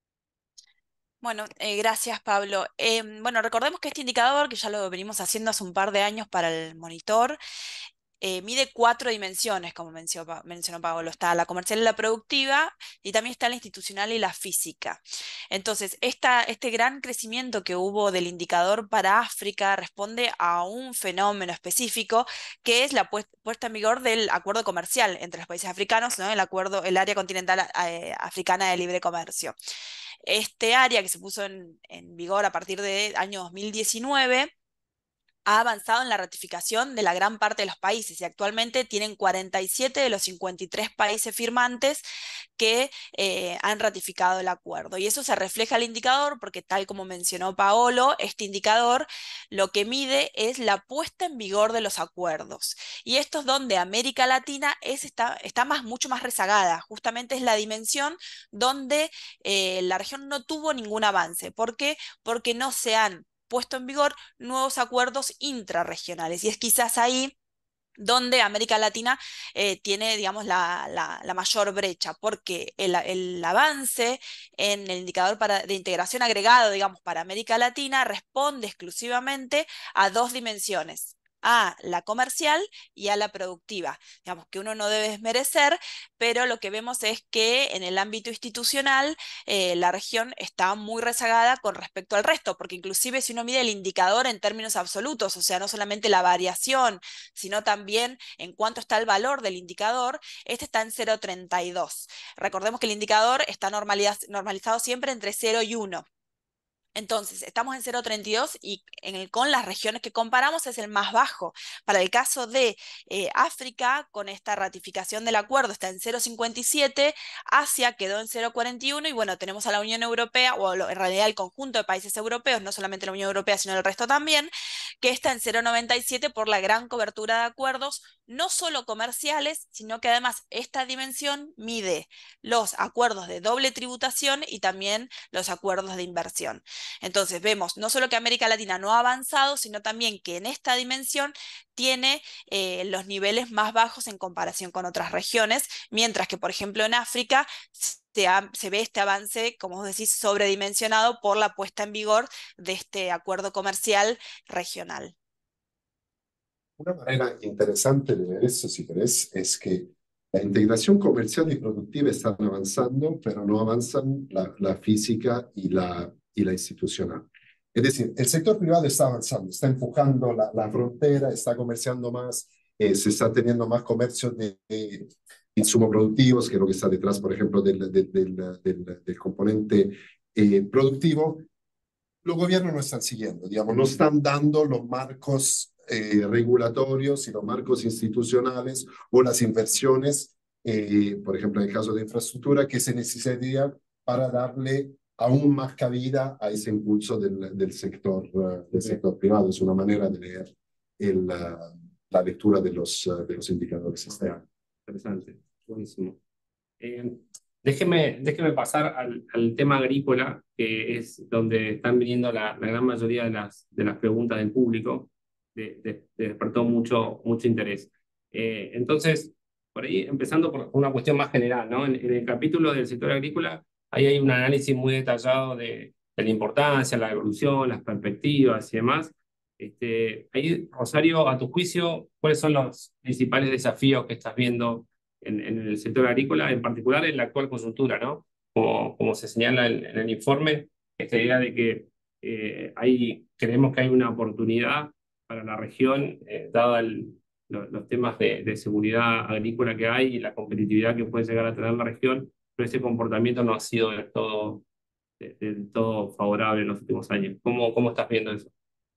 Bueno, gracias, Pablo. Bueno, recordemos que este indicador, que ya lo venimos haciendo hace un par de años para el monitor, mide 4 dimensiones, como mencionó Pablo. Está la comercial y la productiva, y también está la institucional y la física. Entonces, este gran crecimiento que hubo del indicador para África responde a un fenómeno específico, que es la puesta en vigor del acuerdo comercial entre los países africanos, ¿no? El área continental africana de libre comercio. Este área que se puso en vigor a partir del año 2019 ha avanzado en la ratificación de la gran parte de los países y actualmente tienen 47 de los 53 países firmantes que han ratificado el acuerdo. Y eso se refleja el indicador porque, tal como mencionó Paolo, este indicador lo que mide es la puesta en vigor de los acuerdos. Y esto es donde América Latina está mucho más rezagada. Justamente es la dimensión donde la región no tuvo ningún avance. ¿Por qué? Porque no se han puesto en vigor nuevos acuerdos intrarregionales. Y es quizás ahí donde América Latina tiene, digamos, la mayor brecha, porque el avance en el indicador de integración agregado, digamos, para América Latina responde exclusivamente a 2 dimensiones. a la comercial y a la productiva. Digamos que uno no debe desmerecer, pero lo que vemos es que en el ámbito institucional la región está muy rezagada con respecto al resto, porque inclusive si uno mide el indicador en términos absolutos, o sea, no solamente la variación, sino también en cuánto está el valor del indicador, este está en 0,32. Recordemos que el indicador está normalizado siempre entre 0 y 1. Entonces, estamos en 0,32 y con las regiones que comparamos es el más bajo. Para el caso de África, con esta ratificación del acuerdo está en 0,57, Asia quedó en 0,41 y bueno, tenemos a la Unión Europea, o en realidad el conjunto de países europeos, no solamente la Unión Europea, sino el resto también, que está en 0,97 por la gran cobertura de acuerdos, no solo comerciales, sino que además esta dimensión mide los acuerdos de doble tributación y también los acuerdos de inversión. Entonces vemos no solo que América Latina no ha avanzado, sino también que en esta dimensión tiene los niveles más bajos en comparación con otras regiones, mientras que, por ejemplo, en África se ve este avance, como vos decís, sobredimensionado por la puesta en vigor de este acuerdo comercial regional. Una manera interesante de ver eso, si querés, es que la integración comercial y productiva están avanzando, pero no avanzan la física y la institucional. Es decir, el sector privado está avanzando, está empujando la frontera, está comerciando más, se está teniendo más comercio de insumos productivos, que es lo que está detrás, por ejemplo, del componente productivo. Los gobiernos no están siguiendo, digamos, no están dando los marcos regulatorios y los marcos institucionales o las inversiones, por ejemplo, en el caso de infraestructura, que se necesitaría para darle aún más cabida a ese impulso del sector privado. Es una manera de leer la lectura de los indicadores este año. Interesante, buenísimo. Déjeme pasar al tema agrícola, que es donde están viniendo la gran mayoría de las preguntas del público. Despertó mucho interés. Entonces, por ahí, empezando por una cuestión más general, ¿no? En el capítulo del sector agrícola, ahí hay un análisis muy detallado de la importancia, la evolución, las perspectivas y demás. Ahí, Rosario, a tu juicio, ¿cuáles son los principales desafíos que estás viendo en el sector agrícola, en particular en la actual coyuntura, ¿no? Como se señala en el informe, esta idea de que creemos que hay una oportunidad para la región, dada los temas de seguridad agrícola que hay y la competitividad que puede llegar a tener la región, pero ese comportamiento no ha sido del todo favorable en los últimos años. ¿Cómo estás viendo eso?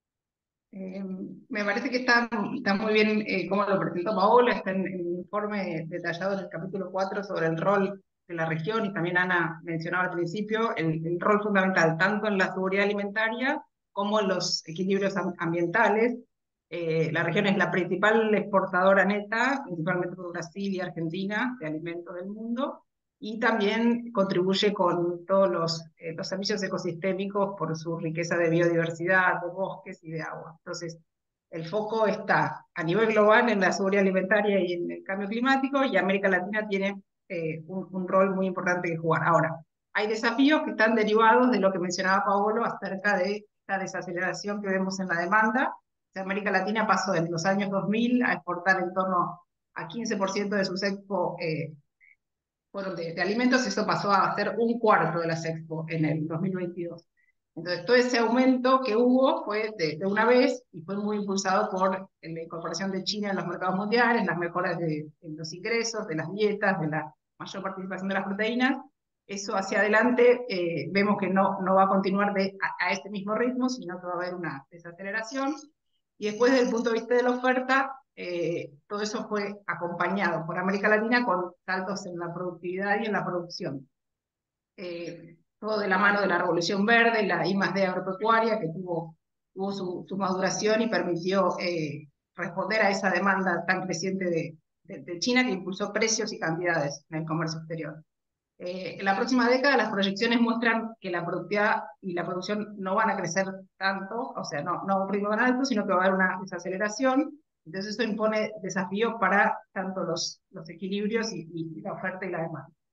Me parece que está muy bien cómo lo presentó Paola, está en el informe detallado en el capítulo 4 sobre el rol de la región, y también Ana mencionaba al principio el rol fundamental tanto en la seguridad alimentaria como en los equilibrios ambientales. La región es la principal exportadora neta, principalmente por Brasil y Argentina, de alimentos del mundo, y también contribuye con todos los servicios ecosistémicos por su riqueza de biodiversidad, de bosques y de agua. Entonces, el foco está a nivel global en la seguridad alimentaria y en el cambio climático, y América Latina tiene un rol muy importante que jugar. Ahora, hay desafíos que están derivados de lo que mencionaba Paolo acerca de esta desaceleración que vemos en la demanda. América Latina pasó en los años 2000 a exportar en torno a 15% de sus expo fueron de alimentos, eso pasó a ser un cuarto de las expo en el 2022. Entonces, todo ese aumento que hubo fue de una vez y fue muy impulsado por la incorporación de China en los mercados mundiales, las mejoras en los ingresos, de las dietas, de la mayor participación de las proteínas. Eso hacia adelante vemos que no va a continuar a este mismo ritmo, sino que va a haber una desaceleración. Y después, desde el punto de vista de la oferta, todo eso fue acompañado por América Latina con saltos en la productividad y en la producción. Todo de la mano de la Revolución Verde, la I+D agropecuaria, que tuvo su maduración y permitió responder a esa demanda tan creciente de China, que impulsó precios y cantidades en el comercio exterior. En la próxima década las proyecciones muestran que la productividad y la producción no van a crecer tanto, o sea, no a un ritmo tan alto, sino que va a haber una desaceleración. Entonces esto impone desafíos para tanto los equilibrios y la oferta y la demanda.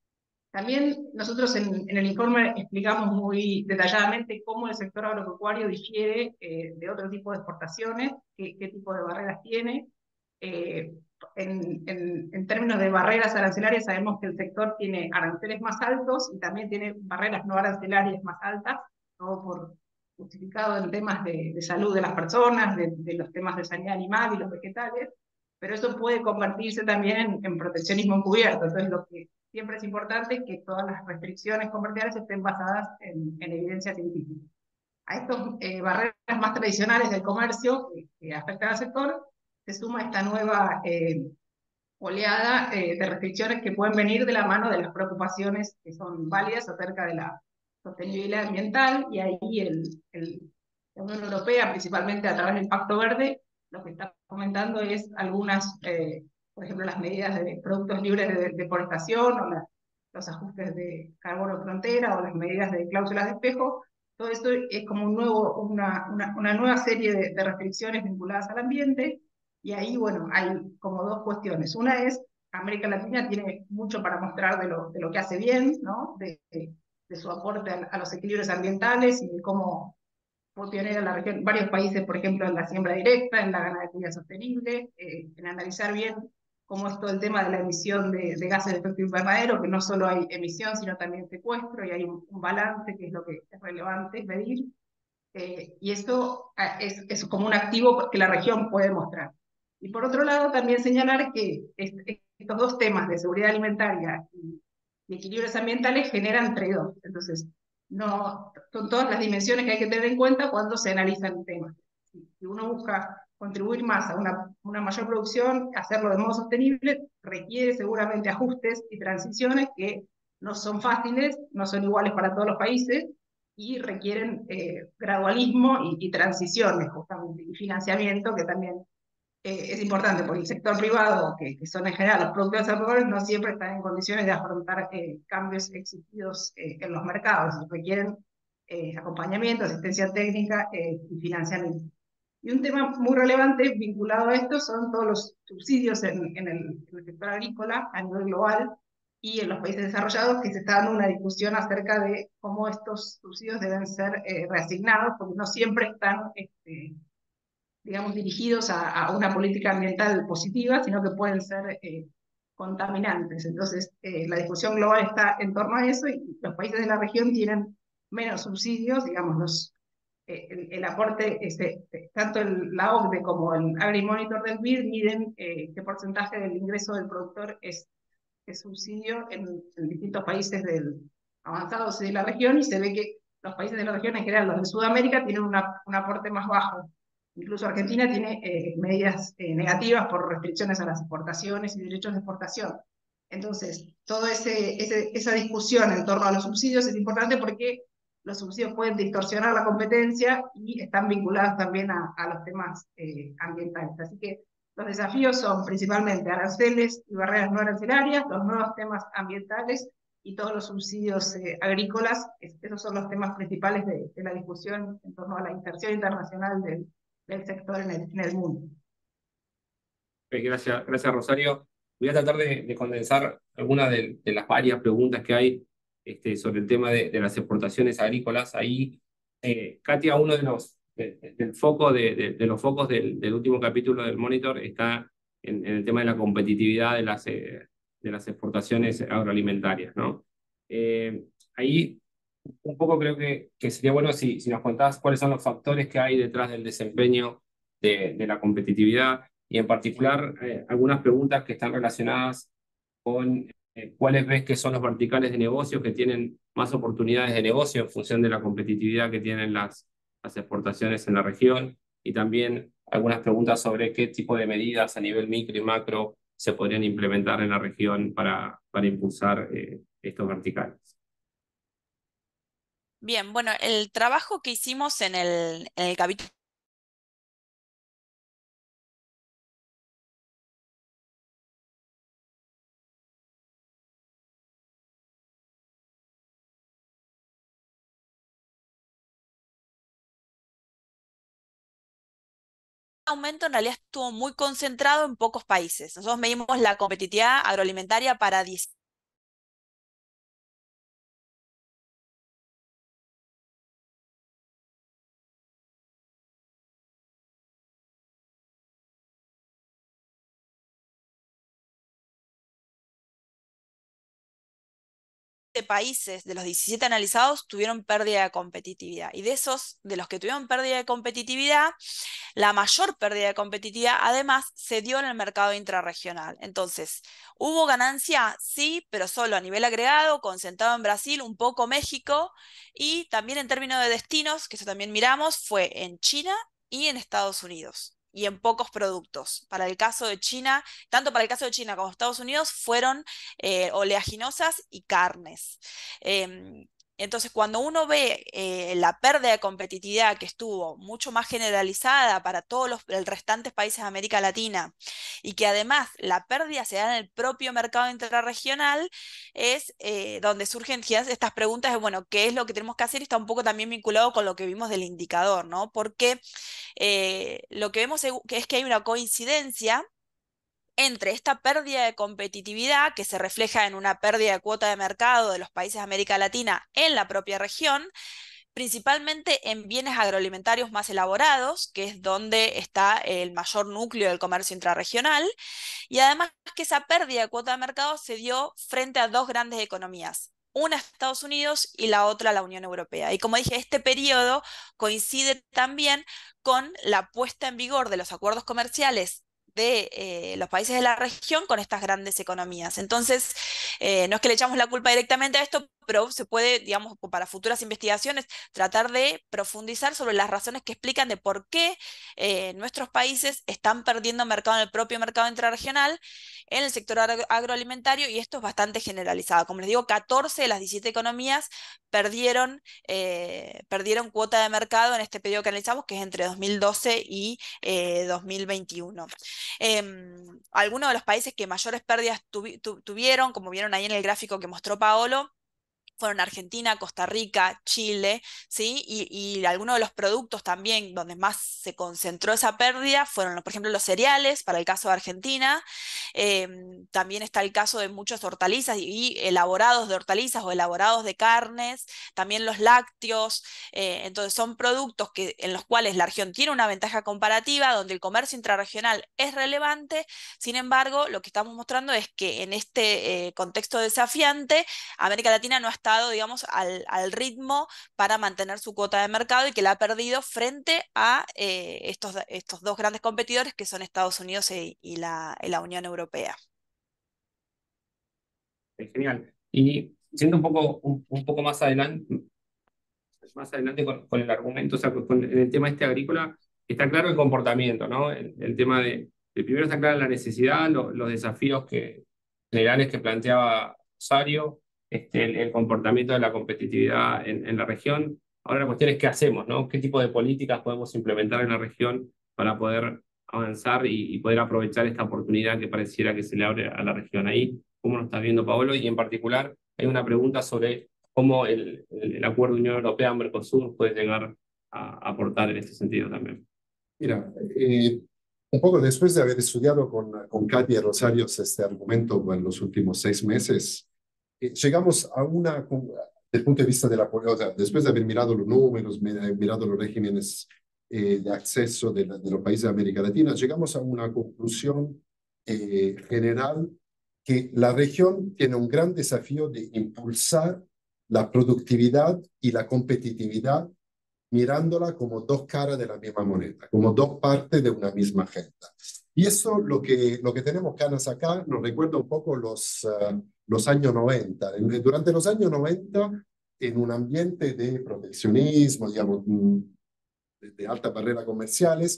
También nosotros en el informe explicamos muy detalladamente cómo el sector agropecuario difiere de otro tipo de exportaciones, qué tipo de barreras tiene. Eh, en términos de barreras arancelarias, sabemos que el sector tiene aranceles más altos y también tiene barreras no arancelarias más altas, todo por justificado en temas de salud de las personas, de los temas de sanidad animal y los vegetales, pero eso puede convertirse también en proteccionismo encubierto. Entonces, lo que siempre es importante que todas las restricciones comerciales estén basadas en evidencia científica. A estas barreras más tradicionales del comercio que afectan al sector, se suma esta nueva oleada de restricciones que pueden venir de la mano de las preocupaciones que son válidas acerca de la sostenibilidad ambiental, y ahí la Unión Europea, principalmente a través del Pacto Verde, lo que está comentando es algunas, por ejemplo, las medidas de productos libres de deforestación, o los ajustes de carbono frontera, o las medidas de cláusulas de espejo. Todo esto es como una nueva serie de restricciones vinculadas al ambiente, y ahí, bueno, hay como dos cuestiones. Una es, América Latina tiene mucho para mostrar de lo que hace bien, ¿no? De su aporte a los equilibrios ambientales y de cómo fue pionera en la región, varios países, por ejemplo, en la siembra directa, en la ganadería sostenible, en analizar bien cómo es todo el tema de la emisión de gases de efecto invernadero, que no solo hay emisión, sino también secuestro, y hay un balance, que es lo que es relevante medir. Y esto es como un activo que la región puede mostrar. Y por otro lado, también señalar que estos dos temas de seguridad alimentaria y equilibrios ambientales generan trade-off. Entonces, no, son todas las dimensiones que hay que tener en cuenta cuando se analizan temas. Si uno busca contribuir más a una mayor producción, hacerlo de modo sostenible, requiere seguramente ajustes y transiciones que no son fáciles, no son iguales para todos los países, y requieren gradualismo y transiciones, justamente, y financiamiento, que también es importante, porque el sector privado, que son en general los productores agropecuarios, no siempre están en condiciones de afrontar cambios exigidos en los mercados, y requieren acompañamiento, asistencia técnica y financiamiento. Y un tema muy relevante vinculado a esto son todos los subsidios en el sector agrícola a nivel global y en los países desarrollados, que se está dando una discusión acerca de cómo estos subsidios deben ser reasignados, porque no siempre están digamos, dirigidos a una política ambiental positiva, sino que pueden ser contaminantes. Entonces, la discusión global está en torno a eso, y los países de la región tienen menos subsidios, digamos, el aporte, tanto la OCDE como el Agri-Monitor del BID miden qué porcentaje del ingreso del productor es subsidio en distintos países avanzados de la región, y se ve que los países de la región, en general los de Sudamérica, tienen un aporte más bajo. Incluso Argentina tiene medidas negativas por restricciones a las exportaciones y derechos de exportación. Entonces, toda esa discusión en torno a los subsidios es importante, porque los subsidios pueden distorsionar la competencia y están vinculados también a los temas ambientales. Así que los desafíos son principalmente aranceles y barreras no arancelarias, los nuevos temas ambientales y todos los subsidios agrícolas. Esos son los temas principales de la discusión en torno a la inserción internacional del sector en el mundo. Gracias, gracias Rosario. Voy a tratar de condensar algunas de las varias preguntas que hay sobre el tema de las exportaciones agrícolas. Ahí, Katia, uno de los focos del último capítulo del Monitor está en el tema de la competitividad de las exportaciones agroalimentarias, ¿no? Ahí un poco creo que sería bueno si nos contás cuáles son los factores que hay detrás del desempeño de la competitividad, y en particular algunas preguntas que están relacionadas con cuáles ves que son los verticales de negocio que tienen más oportunidades de negocio en función de la competitividad que tienen las exportaciones en la región, y también algunas preguntas sobre qué tipo de medidas a nivel micro y macro se podrían implementar en la región para impulsar estos verticales. Bien, bueno, el trabajo que hicimos en el capítulo aumento en realidad estuvo muy concentrado en pocos países. Nosotros medimos la competitividad agroalimentaria para países de los 17 analizados tuvieron pérdida de competitividad. Y de los que tuvieron pérdida de competitividad, la mayor pérdida de competitividad además se dio en el mercado intrarregional. Entonces, ¿hubo ganancia? Sí, pero solo a nivel agregado, concentrado en Brasil, un poco México, y también en términos de destinos, que eso también miramos, fue en China y en Estados Unidos, y en pocos productos. Para el caso de China, tanto para el caso de China como Estados Unidos, fueron oleaginosas y carnes. Entonces, cuando uno ve la pérdida de competitividad que estuvo mucho más generalizada para todos los restantes países de América Latina, y que además la pérdida se da en el propio mercado intrarregional, es donde surgen estas preguntas de, bueno, ¿qué es lo que tenemos que hacer? Y está un poco también vinculado con lo que vimos del indicador, ¿no? Porque lo que vemos es que hay una coincidencia entre esta pérdida de competitividad, que se refleja en una pérdida de cuota de mercado de los países de América Latina en la propia región, principalmente en bienes agroalimentarios más elaborados, que es donde está el mayor núcleo del comercio intrarregional, y además que esa pérdida de cuota de mercado se dio frente a dos grandes economías. Una Estados Unidos y la otra la Unión Europea. Y como dije, este periodo coincide también con la puesta en vigor de los acuerdos comerciales de los países de la región con estas grandes economías. Entonces, no es que le echamos la culpa directamente a esto, pero se puede, digamos, para futuras investigaciones, tratar de profundizar sobre las razones que explican de por qué nuestros países están perdiendo mercado en el propio mercado intrarregional, en el sector agroalimentario, y esto es bastante generalizado. Como les digo, 14 de las 17 economías perdieron cuota de mercado en este periodo que analizamos, que es entre 2012 y 2021. Algunos de los países que mayores pérdidas tuvieron, como vieron ahí en el gráfico que mostró Paolo, fueron Argentina, Costa Rica, Chile, ¿sí? Y algunos de los productos también donde más se concentró esa pérdida fueron, por ejemplo, los cereales, para el caso de Argentina. También está el caso de muchos hortalizas y elaborados de hortalizas o elaborados de carnes, también los lácteos. Entonces son productos en los cuales la región tiene una ventaja comparativa, donde el comercio intrarregional es relevante. Sin embargo, lo que estamos mostrando es que en este contexto desafiante, América Latina no ha estado, digamos, al ritmo para mantener su cuota de mercado, y que la ha perdido frente a estos dos grandes competidores, que son Estados Unidos y la Unión Europea. Genial. Y siendo un poco más adelante con el argumento, o sea, en el tema este agrícola, está claro el comportamiento, ¿no? El tema de primero está clara la necesidad, los desafíos generales que planteaba Rosario, el comportamiento de la competitividad en la región. Ahora la cuestión es qué hacemos, ¿no? ¿Qué tipo de políticas podemos implementar en la región para poder avanzar y poder aprovechar esta oportunidad que pareciera que se le abre a la región? Ahí, ¿cómo lo estás viendo, Paolo? Y en particular, hay una pregunta sobre cómo el acuerdo Unión Europea-Mercosur puede llegar a aportar en este sentido también. Mira, un poco después de haber estudiado con Katia Rosario este argumento en los últimos 6 meses, llegamos a del punto de vista de la política, después de haber mirado los números, mirado los regímenes de acceso de los países de América Latina, llegamos a una conclusión general que la región tiene un gran desafío de impulsar la productividad y la competitividad, mirándola como dos caras de la misma moneda, como dos partes de una misma agenda. Y eso lo que tenemos ganas acá nos recuerda un poco los años 90. Durante los años 90, en un ambiente de proteccionismo, digamos, de altas barreras comerciales,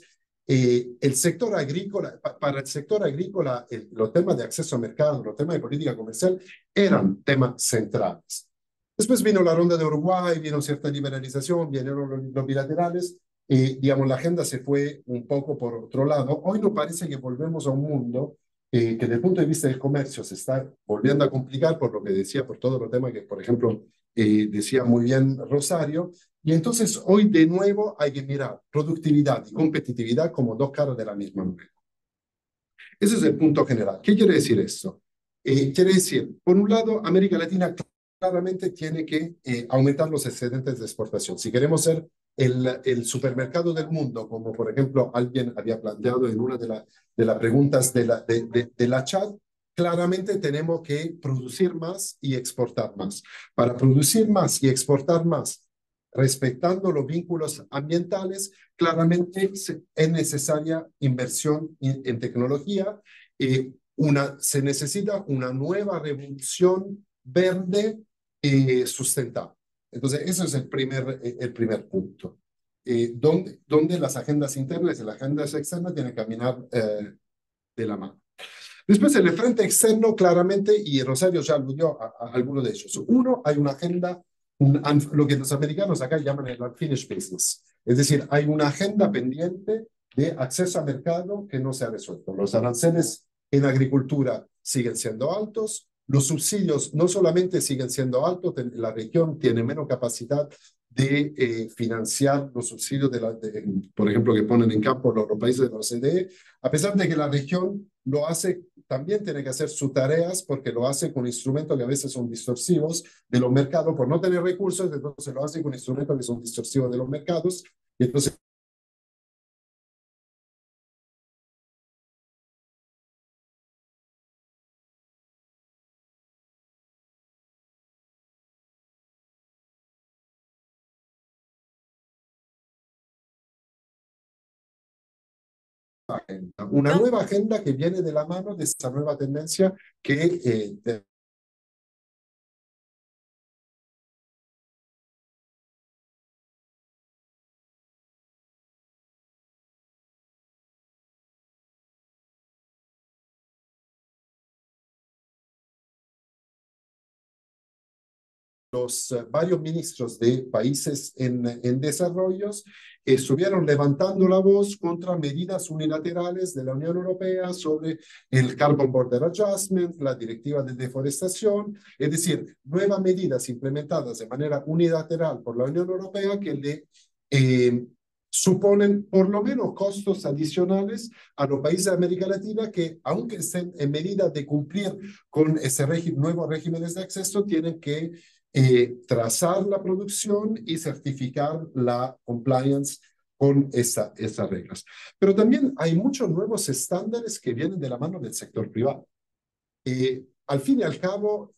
el sector agrícola, para el sector agrícola, los temas de acceso a mercado, los temas de política comercial eran temas centrales. Después vino la ronda de Uruguay, vino cierta liberalización, vinieron los bilaterales, y digamos, la agenda se fue un poco por otro lado. Hoy nos parece que volvemos a un mundo que desde el punto de vista del comercio se está volviendo a complicar, por lo que decía, por todos los temas que, por ejemplo, decía muy bien Rosario. Y entonces hoy de nuevo hay que mirar productividad y competitividad como dos caras de la misma moneda. Ese es el punto general. ¿Qué quiere decir esto? Quiere decir, por un lado, América Latina claramente tiene que aumentar los excedentes de exportación. Si queremos ser el supermercado del mundo, como por ejemplo alguien había planteado en una de las preguntas de la chat, claramente tenemos que producir más y exportar más. Para producir más y exportar más, respetando los vínculos ambientales, claramente es necesaria inversión en tecnología. Se necesita una nueva revolución verde sustentable. Entonces, ese es el primer punto. Donde las agendas internas y las agendas externas tienen que caminar de la mano. Después, en el frente externo, claramente, y Rosario ya aludió a algunos de ellos. Uno, hay una agenda, lo que los americanos acá llaman el unfinished business. Es decir, hay una agenda pendiente de acceso a mercado que no se ha resuelto. Los aranceles en agricultura siguen siendo altos, los subsidios no solamente siguen siendo altos, la región tiene menos capacidad de financiar los subsidios, por ejemplo, que ponen en campo los países de la OCDE, a pesar de que la región lo hace, también tiene que hacer sus tareas porque lo hace con instrumentos que a veces son distorsivos de los mercados por no tener recursos, entonces lo hace con instrumentos que son distorsivos de los mercados, y entonces una nueva agenda que viene de la mano de esa nueva tendencia que los varios ministros de países en desarrollos estuvieron levantando la voz contra medidas unilaterales de la Unión Europea sobre el Carbon Border Adjustment, la directiva de deforestación, es decir, nuevas medidas implementadas de manera unilateral por la Unión Europea que le suponen por lo menos costos adicionales a los países de América Latina que, aunque estén en medida de cumplir con ese nuevo regímenes de acceso, tienen que trazar la producción y certificar la compliance con esas reglas. Pero también hay muchos nuevos estándares que vienen de la mano del sector privado. Al fin y al cabo,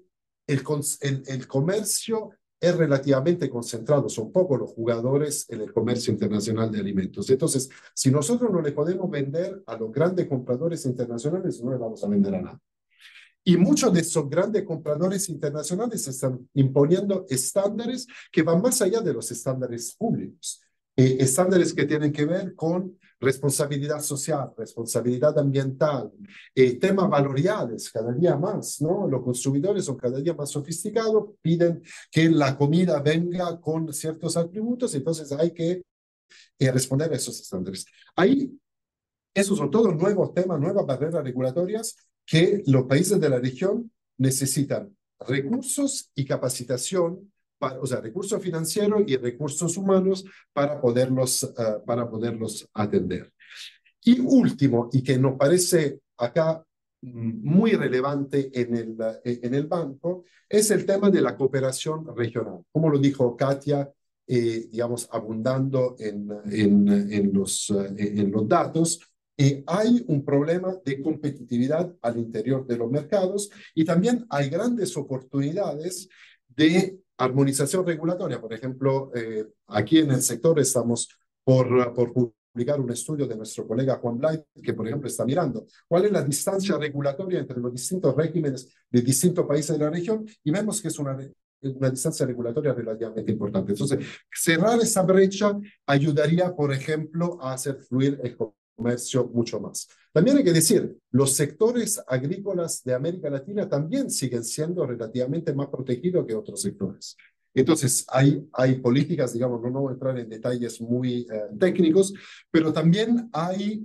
el comercio es relativamente concentrado, son pocos los jugadores en el comercio internacional de alimentos. Entonces, si nosotros no le podemos vender a los grandes compradores internacionales, no le vamos a vender a nada. Y muchos de esos grandes compradores internacionales están imponiendo estándares que van más allá de los estándares públicos. Estándares que tienen que ver con responsabilidad social, responsabilidad ambiental, temas valoriales cada día más, ¿no? Los consumidores son cada día más sofisticados, piden que la comida venga con ciertos atributos, entonces hay que responder a esos estándares. Ahí, esos son todos nuevos temas, nuevas barreras regulatorias que los países de la región necesitan recursos y capacitación, o sea, recursos financieros y recursos humanos para poderlos atender. Y último, y que nos parece acá muy relevante en el banco, es el tema de la cooperación regional. Como lo dijo Katia, digamos, abundando en los datos, hay un problema de competitividad al interior de los mercados y también hay grandes oportunidades de armonización regulatoria. Por ejemplo, aquí en el sector estamos por publicar un estudio de nuestro colega Juan Blay, que por ejemplo está mirando cuál es la distancia regulatoria entre los distintos regímenes de distintos países de la región y vemos que es una distancia regulatoria relativamente importante. Entonces, cerrar esa brecha ayudaría, por ejemplo, a hacer fluir el comercio mucho más. También hay que decir, los sectores agrícolas de América Latina también siguen siendo relativamente más protegidos que otros sectores. Entonces, hay políticas, digamos, no voy a entrar en detalles muy técnicos, pero también hay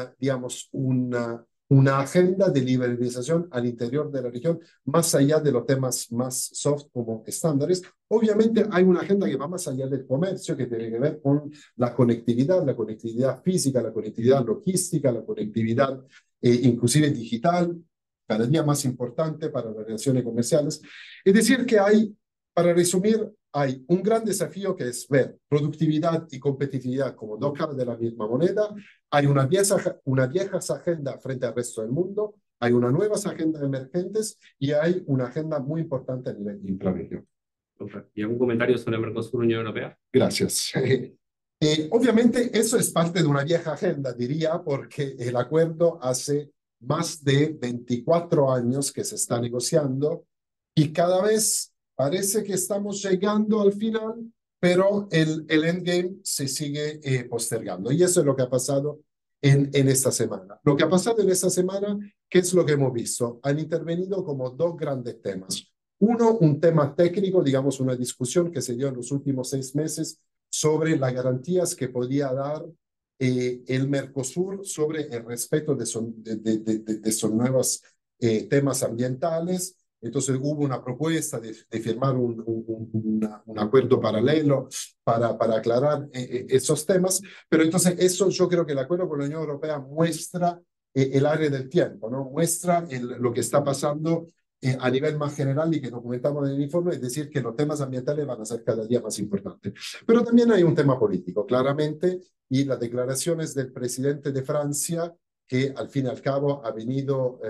una agenda de liberalización al interior de la región, más allá de los temas más soft como estándares. Obviamente hay una agenda que va más allá del comercio, que tiene que ver con la conectividad física, la conectividad logística, la conectividad inclusive digital, cada día más importante para las relaciones comerciales. Es decir, que para resumir, hay un gran desafío que es ver productividad y competitividad como dos caras de la misma moneda. Hay una vieja agenda frente al resto del mundo. Hay unas nuevas agendas emergentes y hay una agenda muy importante a nivel intrarregión. ¿Y algún comentario sobre Mercosur, Unión Europea? Gracias. Obviamente eso es parte de una vieja agenda, diría, porque el acuerdo hace más de 24 años que se está negociando y cada vez parece que estamos llegando al final, pero el endgame se sigue postergando. Y eso es lo que ha pasado en esta semana. Lo que ha pasado en esta semana, ¿qué es lo que hemos visto? Han intervenido como dos grandes temas. Uno, un tema técnico, digamos, una discusión que se dio en los últimos 6 meses sobre las garantías que podía dar el Mercosur sobre el respeto de esos nuevos temas ambientales. Entonces hubo una propuesta de firmar un acuerdo paralelo para aclarar esos temas, pero entonces eso yo creo que el acuerdo con la Unión Europea muestra el área del tiempo, ¿no? Muestra lo que está pasando a nivel más general y que documentamos en el informe, es decir, que los temas ambientales van a ser cada día más importantes. Pero también hay un tema político, claramente, y las declaraciones del presidente de Francia, que al fin y al cabo ha venido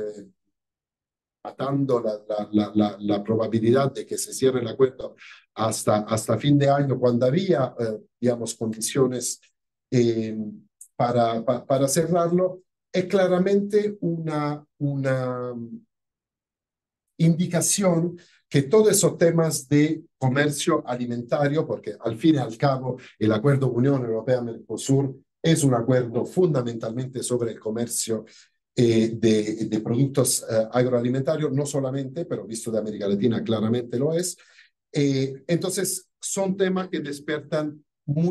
matando la probabilidad de que se cierre el acuerdo hasta fin de año, cuando había, digamos, condiciones eh, para cerrarlo, es claramente una indicación que todos esos temas de comercio alimentario, porque al fin y al cabo el acuerdo Unión Europea-Mercosur es un acuerdo fundamentalmente sobre el comercio de productos agroalimentarios, no solamente, pero visto de América Latina claramente lo es. Entonces, son temas que despiertan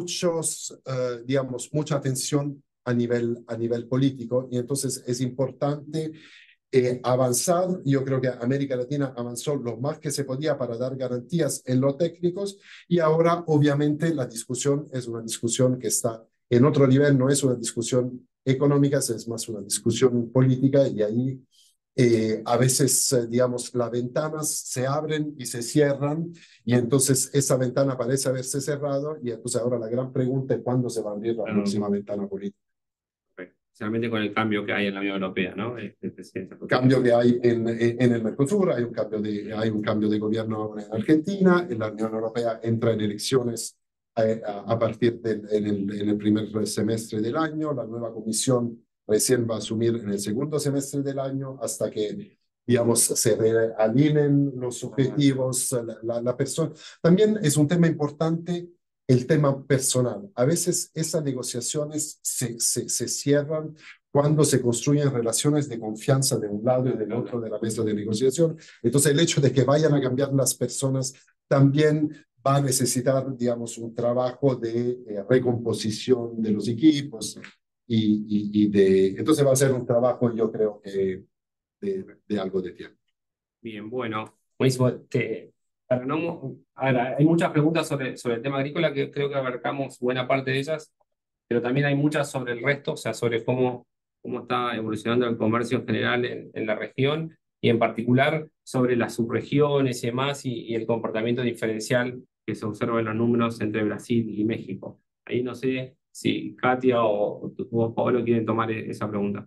digamos, mucha atención a nivel político, y entonces es importante avanzar. Yo creo que América Latina avanzó lo más que se podía para dar garantías en lo técnicos, y ahora obviamente la discusión es una discusión que está en otro nivel, no es una discusión económica, es más una discusión política, y ahí a veces, digamos, las ventanas se abren y se cierran, y entonces esa ventana parece haberse cerrado, y entonces ahora la gran pregunta es cuándo se va a abrir la próxima ventana política. Especialmente con el cambio que hay en la Unión Europea, ¿no? Cambio que hay en el Mercosur, hay un cambio de gobierno ahora en Argentina, la Unión Europea entra en elecciones a partir en el primer semestre del año, la nueva comisión recién va a asumir en el segundo semestre del año, hasta que, digamos, se realineen los objetivos, la persona. También es un tema importante el tema personal. A veces esas negociaciones se cierran cuando se construyen relaciones de confianza de un lado y del otro de la mesa de negociación. Entonces, el hecho de que vayan a cambiar las personas también va a necesitar, digamos, un trabajo de recomposición de los equipos entonces va a ser un trabajo, yo creo, de algo de tiempo. Bien, bueno, buenísimo. Ahora, hay muchas preguntas sobre el tema agrícola que creo que abarcamos buena parte de ellas, pero también hay muchas sobre el resto, o sea, sobre cómo está evolucionando el comercio en general en la región, y en particular sobre las subregiones y demás, y el comportamiento diferencial que se observa en los números entre Brasil y México. Ahí no sé si Katia o Pablo quieren tomar esa pregunta.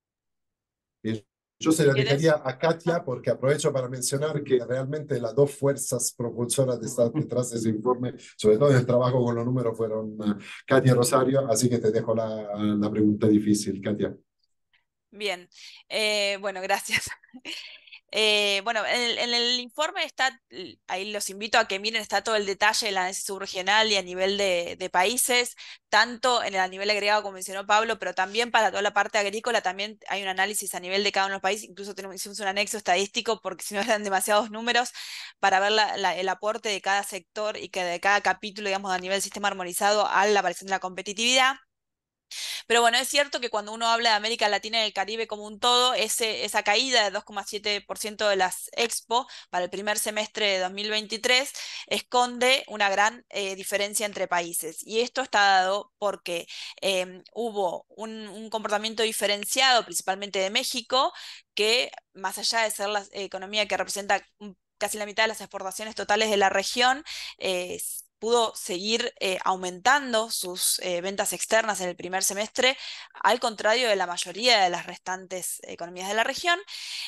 Yo se la ¿Quieres? dejaría a Katia, porque aprovecho para mencionar que realmente las dos fuerzas propulsoras de estar detrás de ese informe, sobre todo en el trabajo con los números, fueron Katia Rosario, así que te dejo la pregunta difícil, Katia. Bien, bueno, gracias. Bueno, en el informe está, ahí los invito a que miren, está todo el detalle del análisis subregional y a nivel de países, tanto a nivel agregado como mencionó Pablo, pero también para toda la parte agrícola también hay un análisis a nivel de cada uno de los países. Incluso hicimos un anexo estadístico, porque si no eran demasiados números, para ver el aporte de cada sector y que de cada capítulo, digamos, a nivel del sistema armonizado a la aparición de la competitividad. Pero bueno, es cierto que cuando uno habla de América Latina y el Caribe como un todo, esa caída de 2,7% de las Expo para el primer semestre de 2023 esconde una gran diferencia entre países. Y esto está dado porque hubo un comportamiento diferenciado, principalmente de México, que más allá de ser la economía que representa casi la mitad de las exportaciones totales de la región, pudo seguir aumentando sus ventas externas en el primer semestre, al contrario de la mayoría de las restantes economías de la región.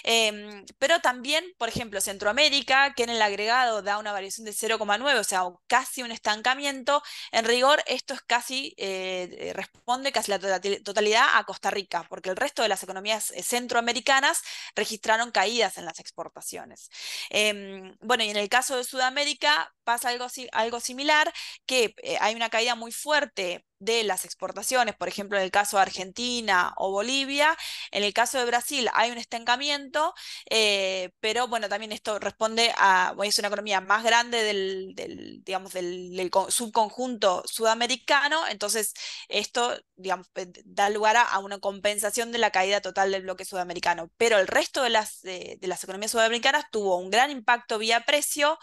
Pero también, por ejemplo, Centroamérica, que en el agregado da una variación de 0,9, o sea, casi un estancamiento. En rigor, esto es casi, responde casi la totalidad a Costa Rica, porque el resto de las economías centroamericanas registraron caídas en las exportaciones. Bueno, y en el caso de Sudamérica pasa algo similar, que hay una caída muy fuerte de las exportaciones, por ejemplo, en el caso de Argentina o Bolivia. En el caso de Brasil hay un estancamiento, pero bueno, también esto responde a, bueno, es una economía más grande digamos, del subconjunto sudamericano, entonces esto, digamos, da lugar a una compensación de la caída total del bloque sudamericano. Pero el resto de las economías sudamericanas tuvo un gran impacto vía precio.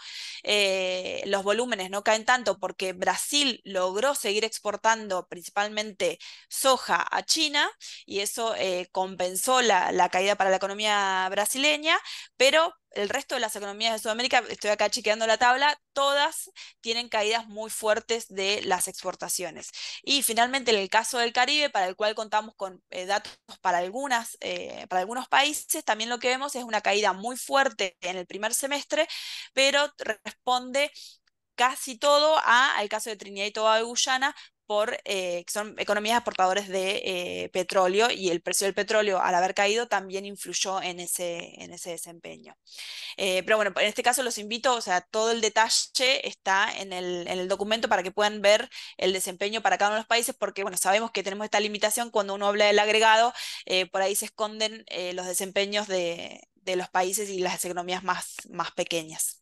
Los volúmenes no caen tanto porque Brasil logró seguir exportando principalmente soja a China, y eso compensó la caída para la economía brasileña, pero el resto de las economías de Sudamérica, estoy acá chequeando la tabla, todas tienen caídas muy fuertes de las exportaciones. Y finalmente, en el caso del Caribe, para el cual contamos con datos para algunos países, también lo que vemos es una caída muy fuerte en el primer semestre, pero responde casi todo al caso de Trinidad y Tobago y Guyana, que son economías exportadoras de petróleo, y el precio del petróleo, al haber caído, también influyó en ese desempeño. Pero bueno, en este caso los invito, o sea, todo el detalle está en el documento para que puedan ver el desempeño para cada uno de los países, porque bueno, sabemos que tenemos esta limitación cuando uno habla del agregado, por ahí se esconden los desempeños de los países y las economías más pequeñas.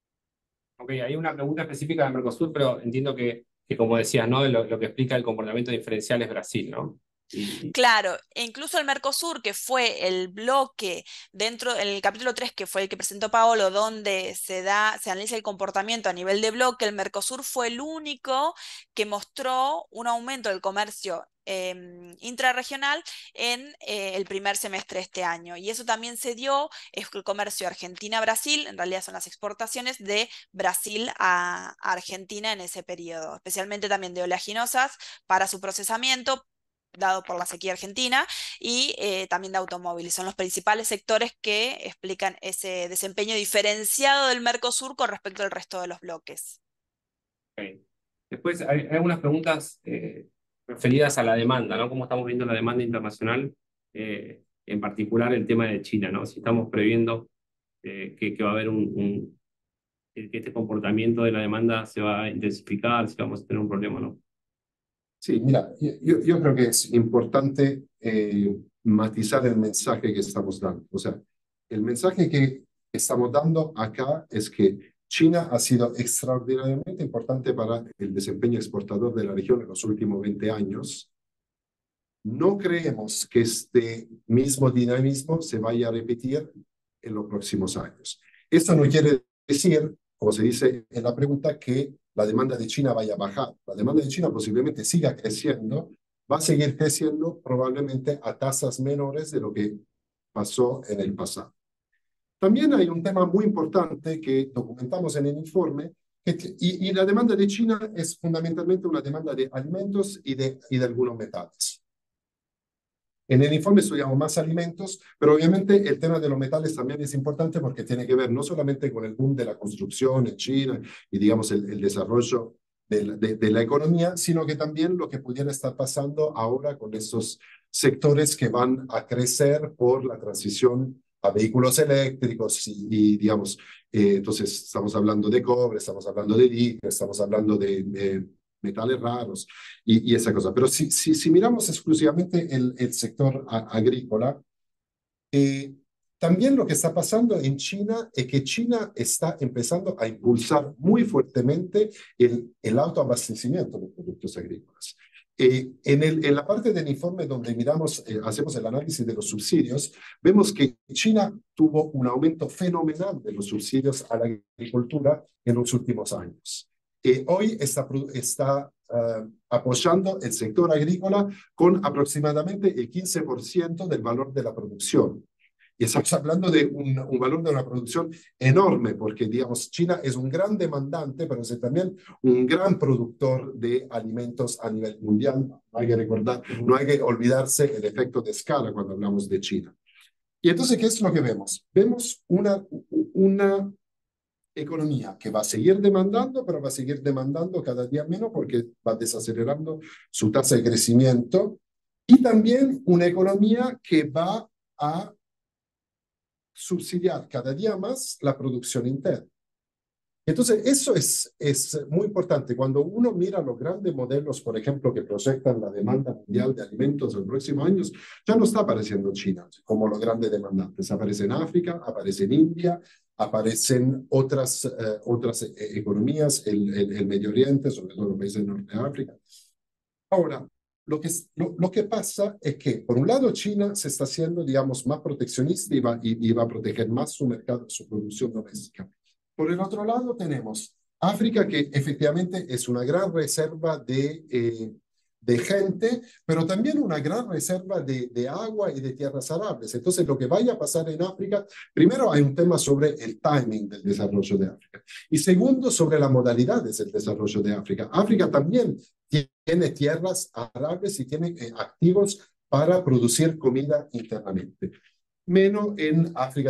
Ok, hay una pregunta específica de Mercosur, pero entiendo que como decías, ¿no? Lo que explica el comportamiento diferencial es Brasil, ¿no? Claro, e incluso el Mercosur, que fue el bloque en el capítulo 3, que fue el que presentó Paolo, donde se analiza el comportamiento a nivel de bloque, el Mercosur fue el único que mostró un aumento del comercio intrarregional en el primer semestre de este año. Y eso también se dio, es el comercio Argentina-Brasil, en realidad son las exportaciones de Brasil a Argentina en ese periodo, especialmente también de oleaginosas para su procesamiento, dado por la sequía argentina, y también de automóviles. Son los principales sectores que explican ese desempeño diferenciado del Mercosur con respecto al resto de los bloques. Okay. Después hay algunas preguntas referidas a la demanda, ¿no? ¿Cómo estamos viendo la demanda internacional? En particular el tema de China, ¿no? Si estamos previendo que va a haber que este comportamiento de la demanda se va a intensificar, si vamos a tener un problema, ¿no? Sí, mira, yo creo que es importante matizar el mensaje que estamos dando. O sea, el mensaje que estamos dando acá es que China ha sido extraordinariamente importante para el desempeño exportador de la región en los últimos 20 años. No creemos que este mismo dinamismo se vaya a repetir en los próximos años. Esto no quiere decir, como se dice en la pregunta, que la demanda de China vaya a bajar. La demanda de China posiblemente siga creciendo, va a seguir creciendo probablemente a tasas menores de lo que pasó en el pasado. También hay un tema muy importante que documentamos en el informe, y la demanda de China es fundamentalmente una demanda de alimentos y de algunos metales. En el informe estudiamos más alimentos, pero obviamente el tema de los metales también es importante porque tiene que ver no solamente con el boom de la construcción en China y digamos el desarrollo de la economía, sino que también lo que pudiera estar pasando ahora con estos sectores que van a crecer por la transición a vehículos eléctricos y digamos, entonces estamos hablando de cobre, estamos hablando de litio, estamos hablando de metales raros y esa cosa. Pero si miramos exclusivamente el sector agrícola, también lo que está pasando en China es que China está empezando a impulsar muy fuertemente el autoabastecimiento de productos agrícolas. En la parte del informe donde miramos, hacemos el análisis de los subsidios, vemos que China tuvo un aumento fenomenal de los subsidios a la agricultura en los últimos años. Hoy está apoyando el sector agrícola con aproximadamente el 15% del valor de la producción. Y estamos hablando de un valor de una producción enorme, porque, digamos, China es un gran demandante, pero es también un gran productor de alimentos a nivel mundial. No hay que recordar, no hay que olvidarse el efecto de escala cuando hablamos de China. Y entonces, ¿qué es lo que vemos? Vemos una economía que va a seguir demandando, pero va a seguir demandando cada día menos porque va desacelerando su tasa de crecimiento. Y también una economía que va a subsidiar cada día más la producción interna. Entonces, eso es muy importante. Cuando uno mira los grandes modelos, por ejemplo, que proyectan la demanda mundial de alimentos en los próximos años, ya no está apareciendo China como los grandes demandantes. Aparece en África, aparece en India, aparecen otras economías, el Medio Oriente, sobre todo los países del norte de África. Ahora, lo que pasa es que, por un lado, China se está haciendo, digamos, más proteccionista y va a proteger más su mercado, su producción doméstica. Por el otro lado, tenemos África, que efectivamente es una gran reserva de gente, pero también una gran reserva de agua y de tierras arables. Entonces, lo que vaya a pasar en África, primero hay un tema sobre el timing del desarrollo de África. Y segundo, sobre las modalidades del desarrollo de África. África también tiene tierras arables y tiene activos para producir comida internamente, menos en África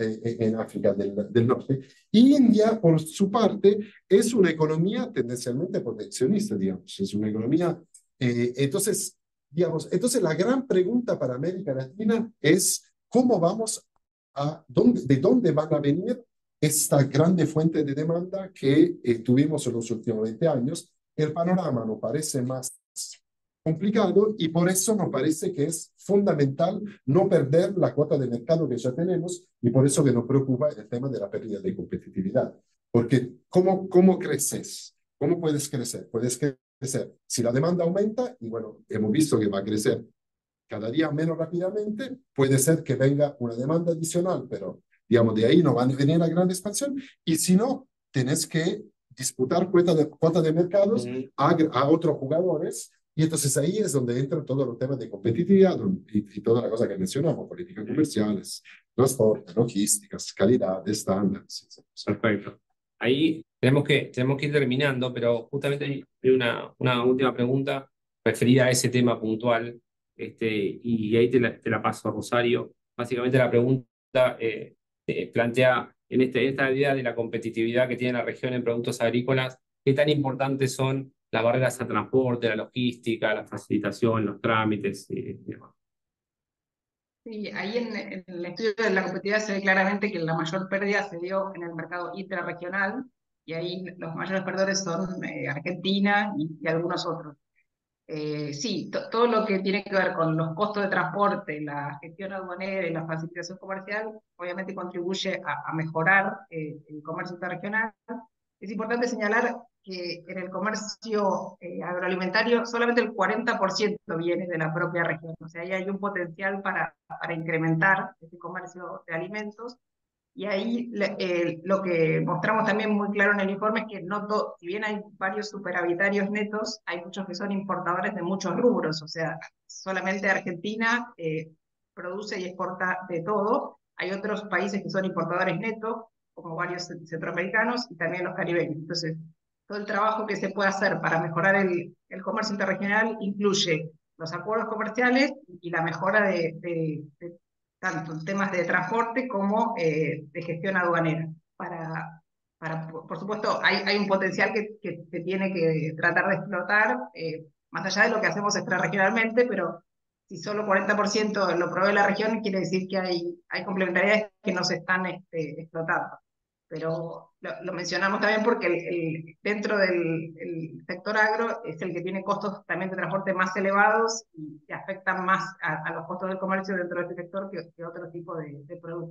del Norte. Y India, por su parte, es una economía tendencialmente proteccionista, digamos. Es una economía... entonces la gran pregunta para América Latina es cómo vamos de dónde van a venir esta grande fuente de demanda que tuvimos en los últimos 20 años. El panorama nos parece más complicado y por eso nos parece que es fundamental no perder la cuota de mercado que ya tenemos y por eso que nos preocupa el tema de la pérdida de competitividad. Porque ¿cómo creces? ¿Cómo puedes crecer? Puedes crecer si la demanda aumenta y bueno, hemos visto que va a crecer cada día menos rápidamente, puede ser que venga una demanda adicional, pero digamos de ahí no va a venir la gran expansión y si no, tenés que disputar cuota de mercados a otros jugadores. Y entonces ahí es donde entran todos los temas de competitividad y toda la cosa que mencionamos, políticas comerciales, transporte, logísticas, calidad, estándares, etc. Perfecto. Ahí tenemos que ir terminando, pero justamente hay una última pregunta referida a ese tema puntual, y ahí te la paso a Rosario. Básicamente la pregunta plantea en esta idea de la competitividad que tiene la región en productos agrícolas, ¿qué tan importantes son las barreras al transporte, la logística, la facilitación, los trámites y demás? Sí, ahí en el estudio de la competitividad se ve claramente que la mayor pérdida se dio en el mercado intrarregional, y ahí los mayores perdedores son Argentina y algunos otros. Sí, todo lo que tiene que ver con los costos de transporte, la gestión aduanera y la facilitación comercial, obviamente contribuye a mejorar el comercio interregional. Es importante señalar que en el comercio agroalimentario solamente el 40% viene de la propia región, o sea, ahí hay un potencial para incrementar ese comercio de alimentos. Y ahí lo que mostramos también muy claro en el informe es que si bien hay varios superavitarios netos, hay muchos que son importadores de muchos rubros, o sea, solamente Argentina produce y exporta de todo. Hay otros países que son importadores netos, como varios centroamericanos y también los caribeños. Entonces, todo el trabajo que se puede hacer para mejorar el comercio interregional incluye los acuerdos comerciales y la mejora de tanto en temas de transporte como de gestión aduanera. Por supuesto, hay un potencial que se tiene que tratar de explotar, más allá de lo que hacemos extrarregionalmente, pero si solo 40% lo provee la región, quiere decir que hay complementariedades que no se están explotando. Pero lo mencionamos también porque dentro del sector agro es el que tiene costos también de transporte más elevados y que afectan más a los costos del comercio dentro de este sector que otro tipo de productos.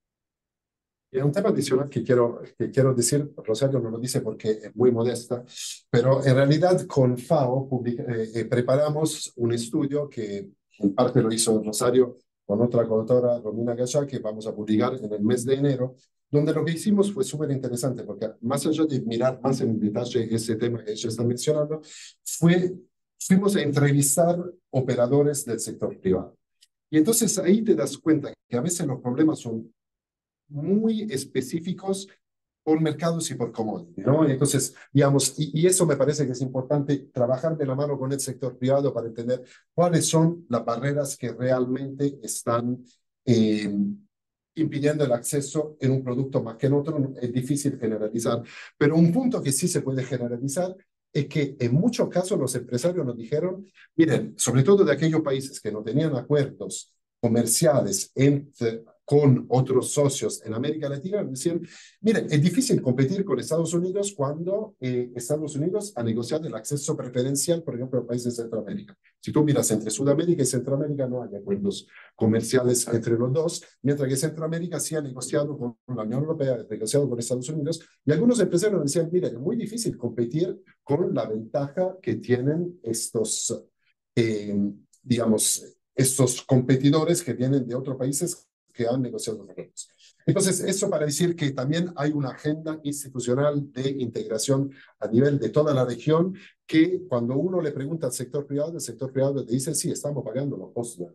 Y un tema adicional que quiero decir, Rosario no lo dice porque es muy modesta, pero en realidad con FAO preparamos un estudio que en parte lo hizo Rosario con otra coautora, Romina Gachá, que vamos a publicar en el mes de enero, donde lo que hicimos fue súper interesante, porque más allá de mirar más en detalle ese tema que ella está mencionando, fuimos a entrevistar operadores del sector privado. Y entonces ahí te das cuenta que a veces los problemas son muy específicos por mercados y por commodities, ¿no? Entonces, digamos, y eso me parece que es importante, trabajar de la mano con el sector privado para entender cuáles son las barreras que realmente están eh, impidiendo el acceso en un producto más que en otro. Es difícil generalizar, pero un punto que sí se puede generalizar es que en muchos casos los empresarios nos dijeron, miren, sobre todo de aquellos países que no tenían acuerdos comerciales con otros socios en América Latina, decían, miren, es difícil competir con Estados Unidos cuando Estados Unidos ha negociado el acceso preferencial, por ejemplo, a países de Centroamérica. Si tú miras entre Sudamérica y Centroamérica, no hay acuerdos comerciales entre los dos, mientras que Centroamérica sí ha negociado con la Unión Europea, ha negociado con Estados Unidos, y algunos empresarios decían, mira, es muy difícil competir con la ventaja que tienen estos, digamos, estos competidores que vienen de otros países que han negociado con nosotros. Entonces, eso para decir que también hay una agenda institucional de integración a nivel de toda la región, que cuando uno le pregunta al sector privado, el sector privado te dice, sí, estamos pagando los costos.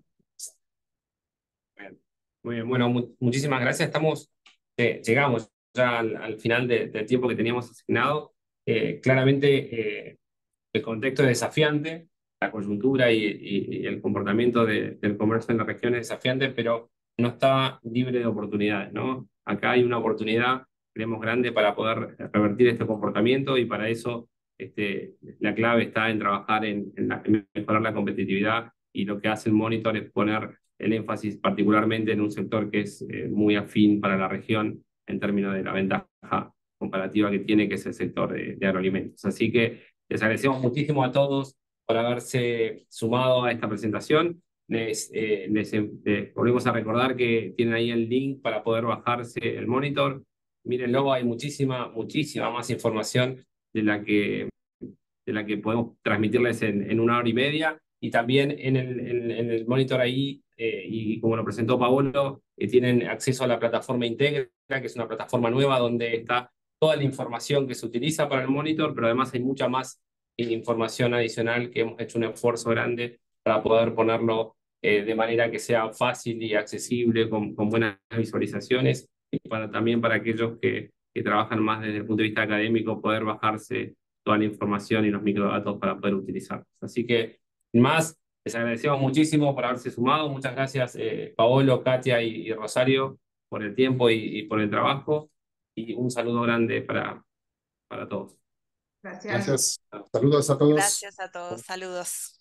Muy bien, bueno, muchísimas gracias. Llegamos ya al final del tiempo que teníamos asignado. Claramente, el contexto es desafiante, la coyuntura y el comportamiento del comercio en la región es desafiante, pero no está libre de oportunidades, ¿no? Acá hay una oportunidad, creemos, grande para poder revertir este comportamiento, y para eso la clave está en trabajar en mejorar la competitividad, y lo que hace el Monitor es poner el énfasis particularmente en un sector que es muy afín para la región en términos de la ventaja comparativa que tiene, que es el sector de agroalimentos. Así que les agradecemos muchísimo a todos por haberse sumado a esta presentación. Les volvemos a recordar que tienen ahí el link para poder bajarse el Monitor. Mírenlo, hay muchísima más información de la que podemos transmitirles en 1 hora y media. Y también en el Monitor ahí, y como lo presentó Paolo, tienen acceso a la plataforma Integra, que es una plataforma nueva donde está toda la información que se utiliza para el Monitor, pero además hay mucha más información adicional que hemos hecho un esfuerzo grande para poder ponerlo de manera que sea fácil y accesible, con buenas visualizaciones, y también para aquellos que trabajan más desde el punto de vista académico, poder bajarse toda la información y los microdatos para poder utilizarlos. Así que, sin más, les agradecemos muchísimo por haberse sumado. Muchas gracias, Paolo, Katia y Rosario, por el tiempo y por el trabajo. Y un saludo grande para todos. Gracias. Gracias. Saludos a todos. Gracias a todos. Saludos.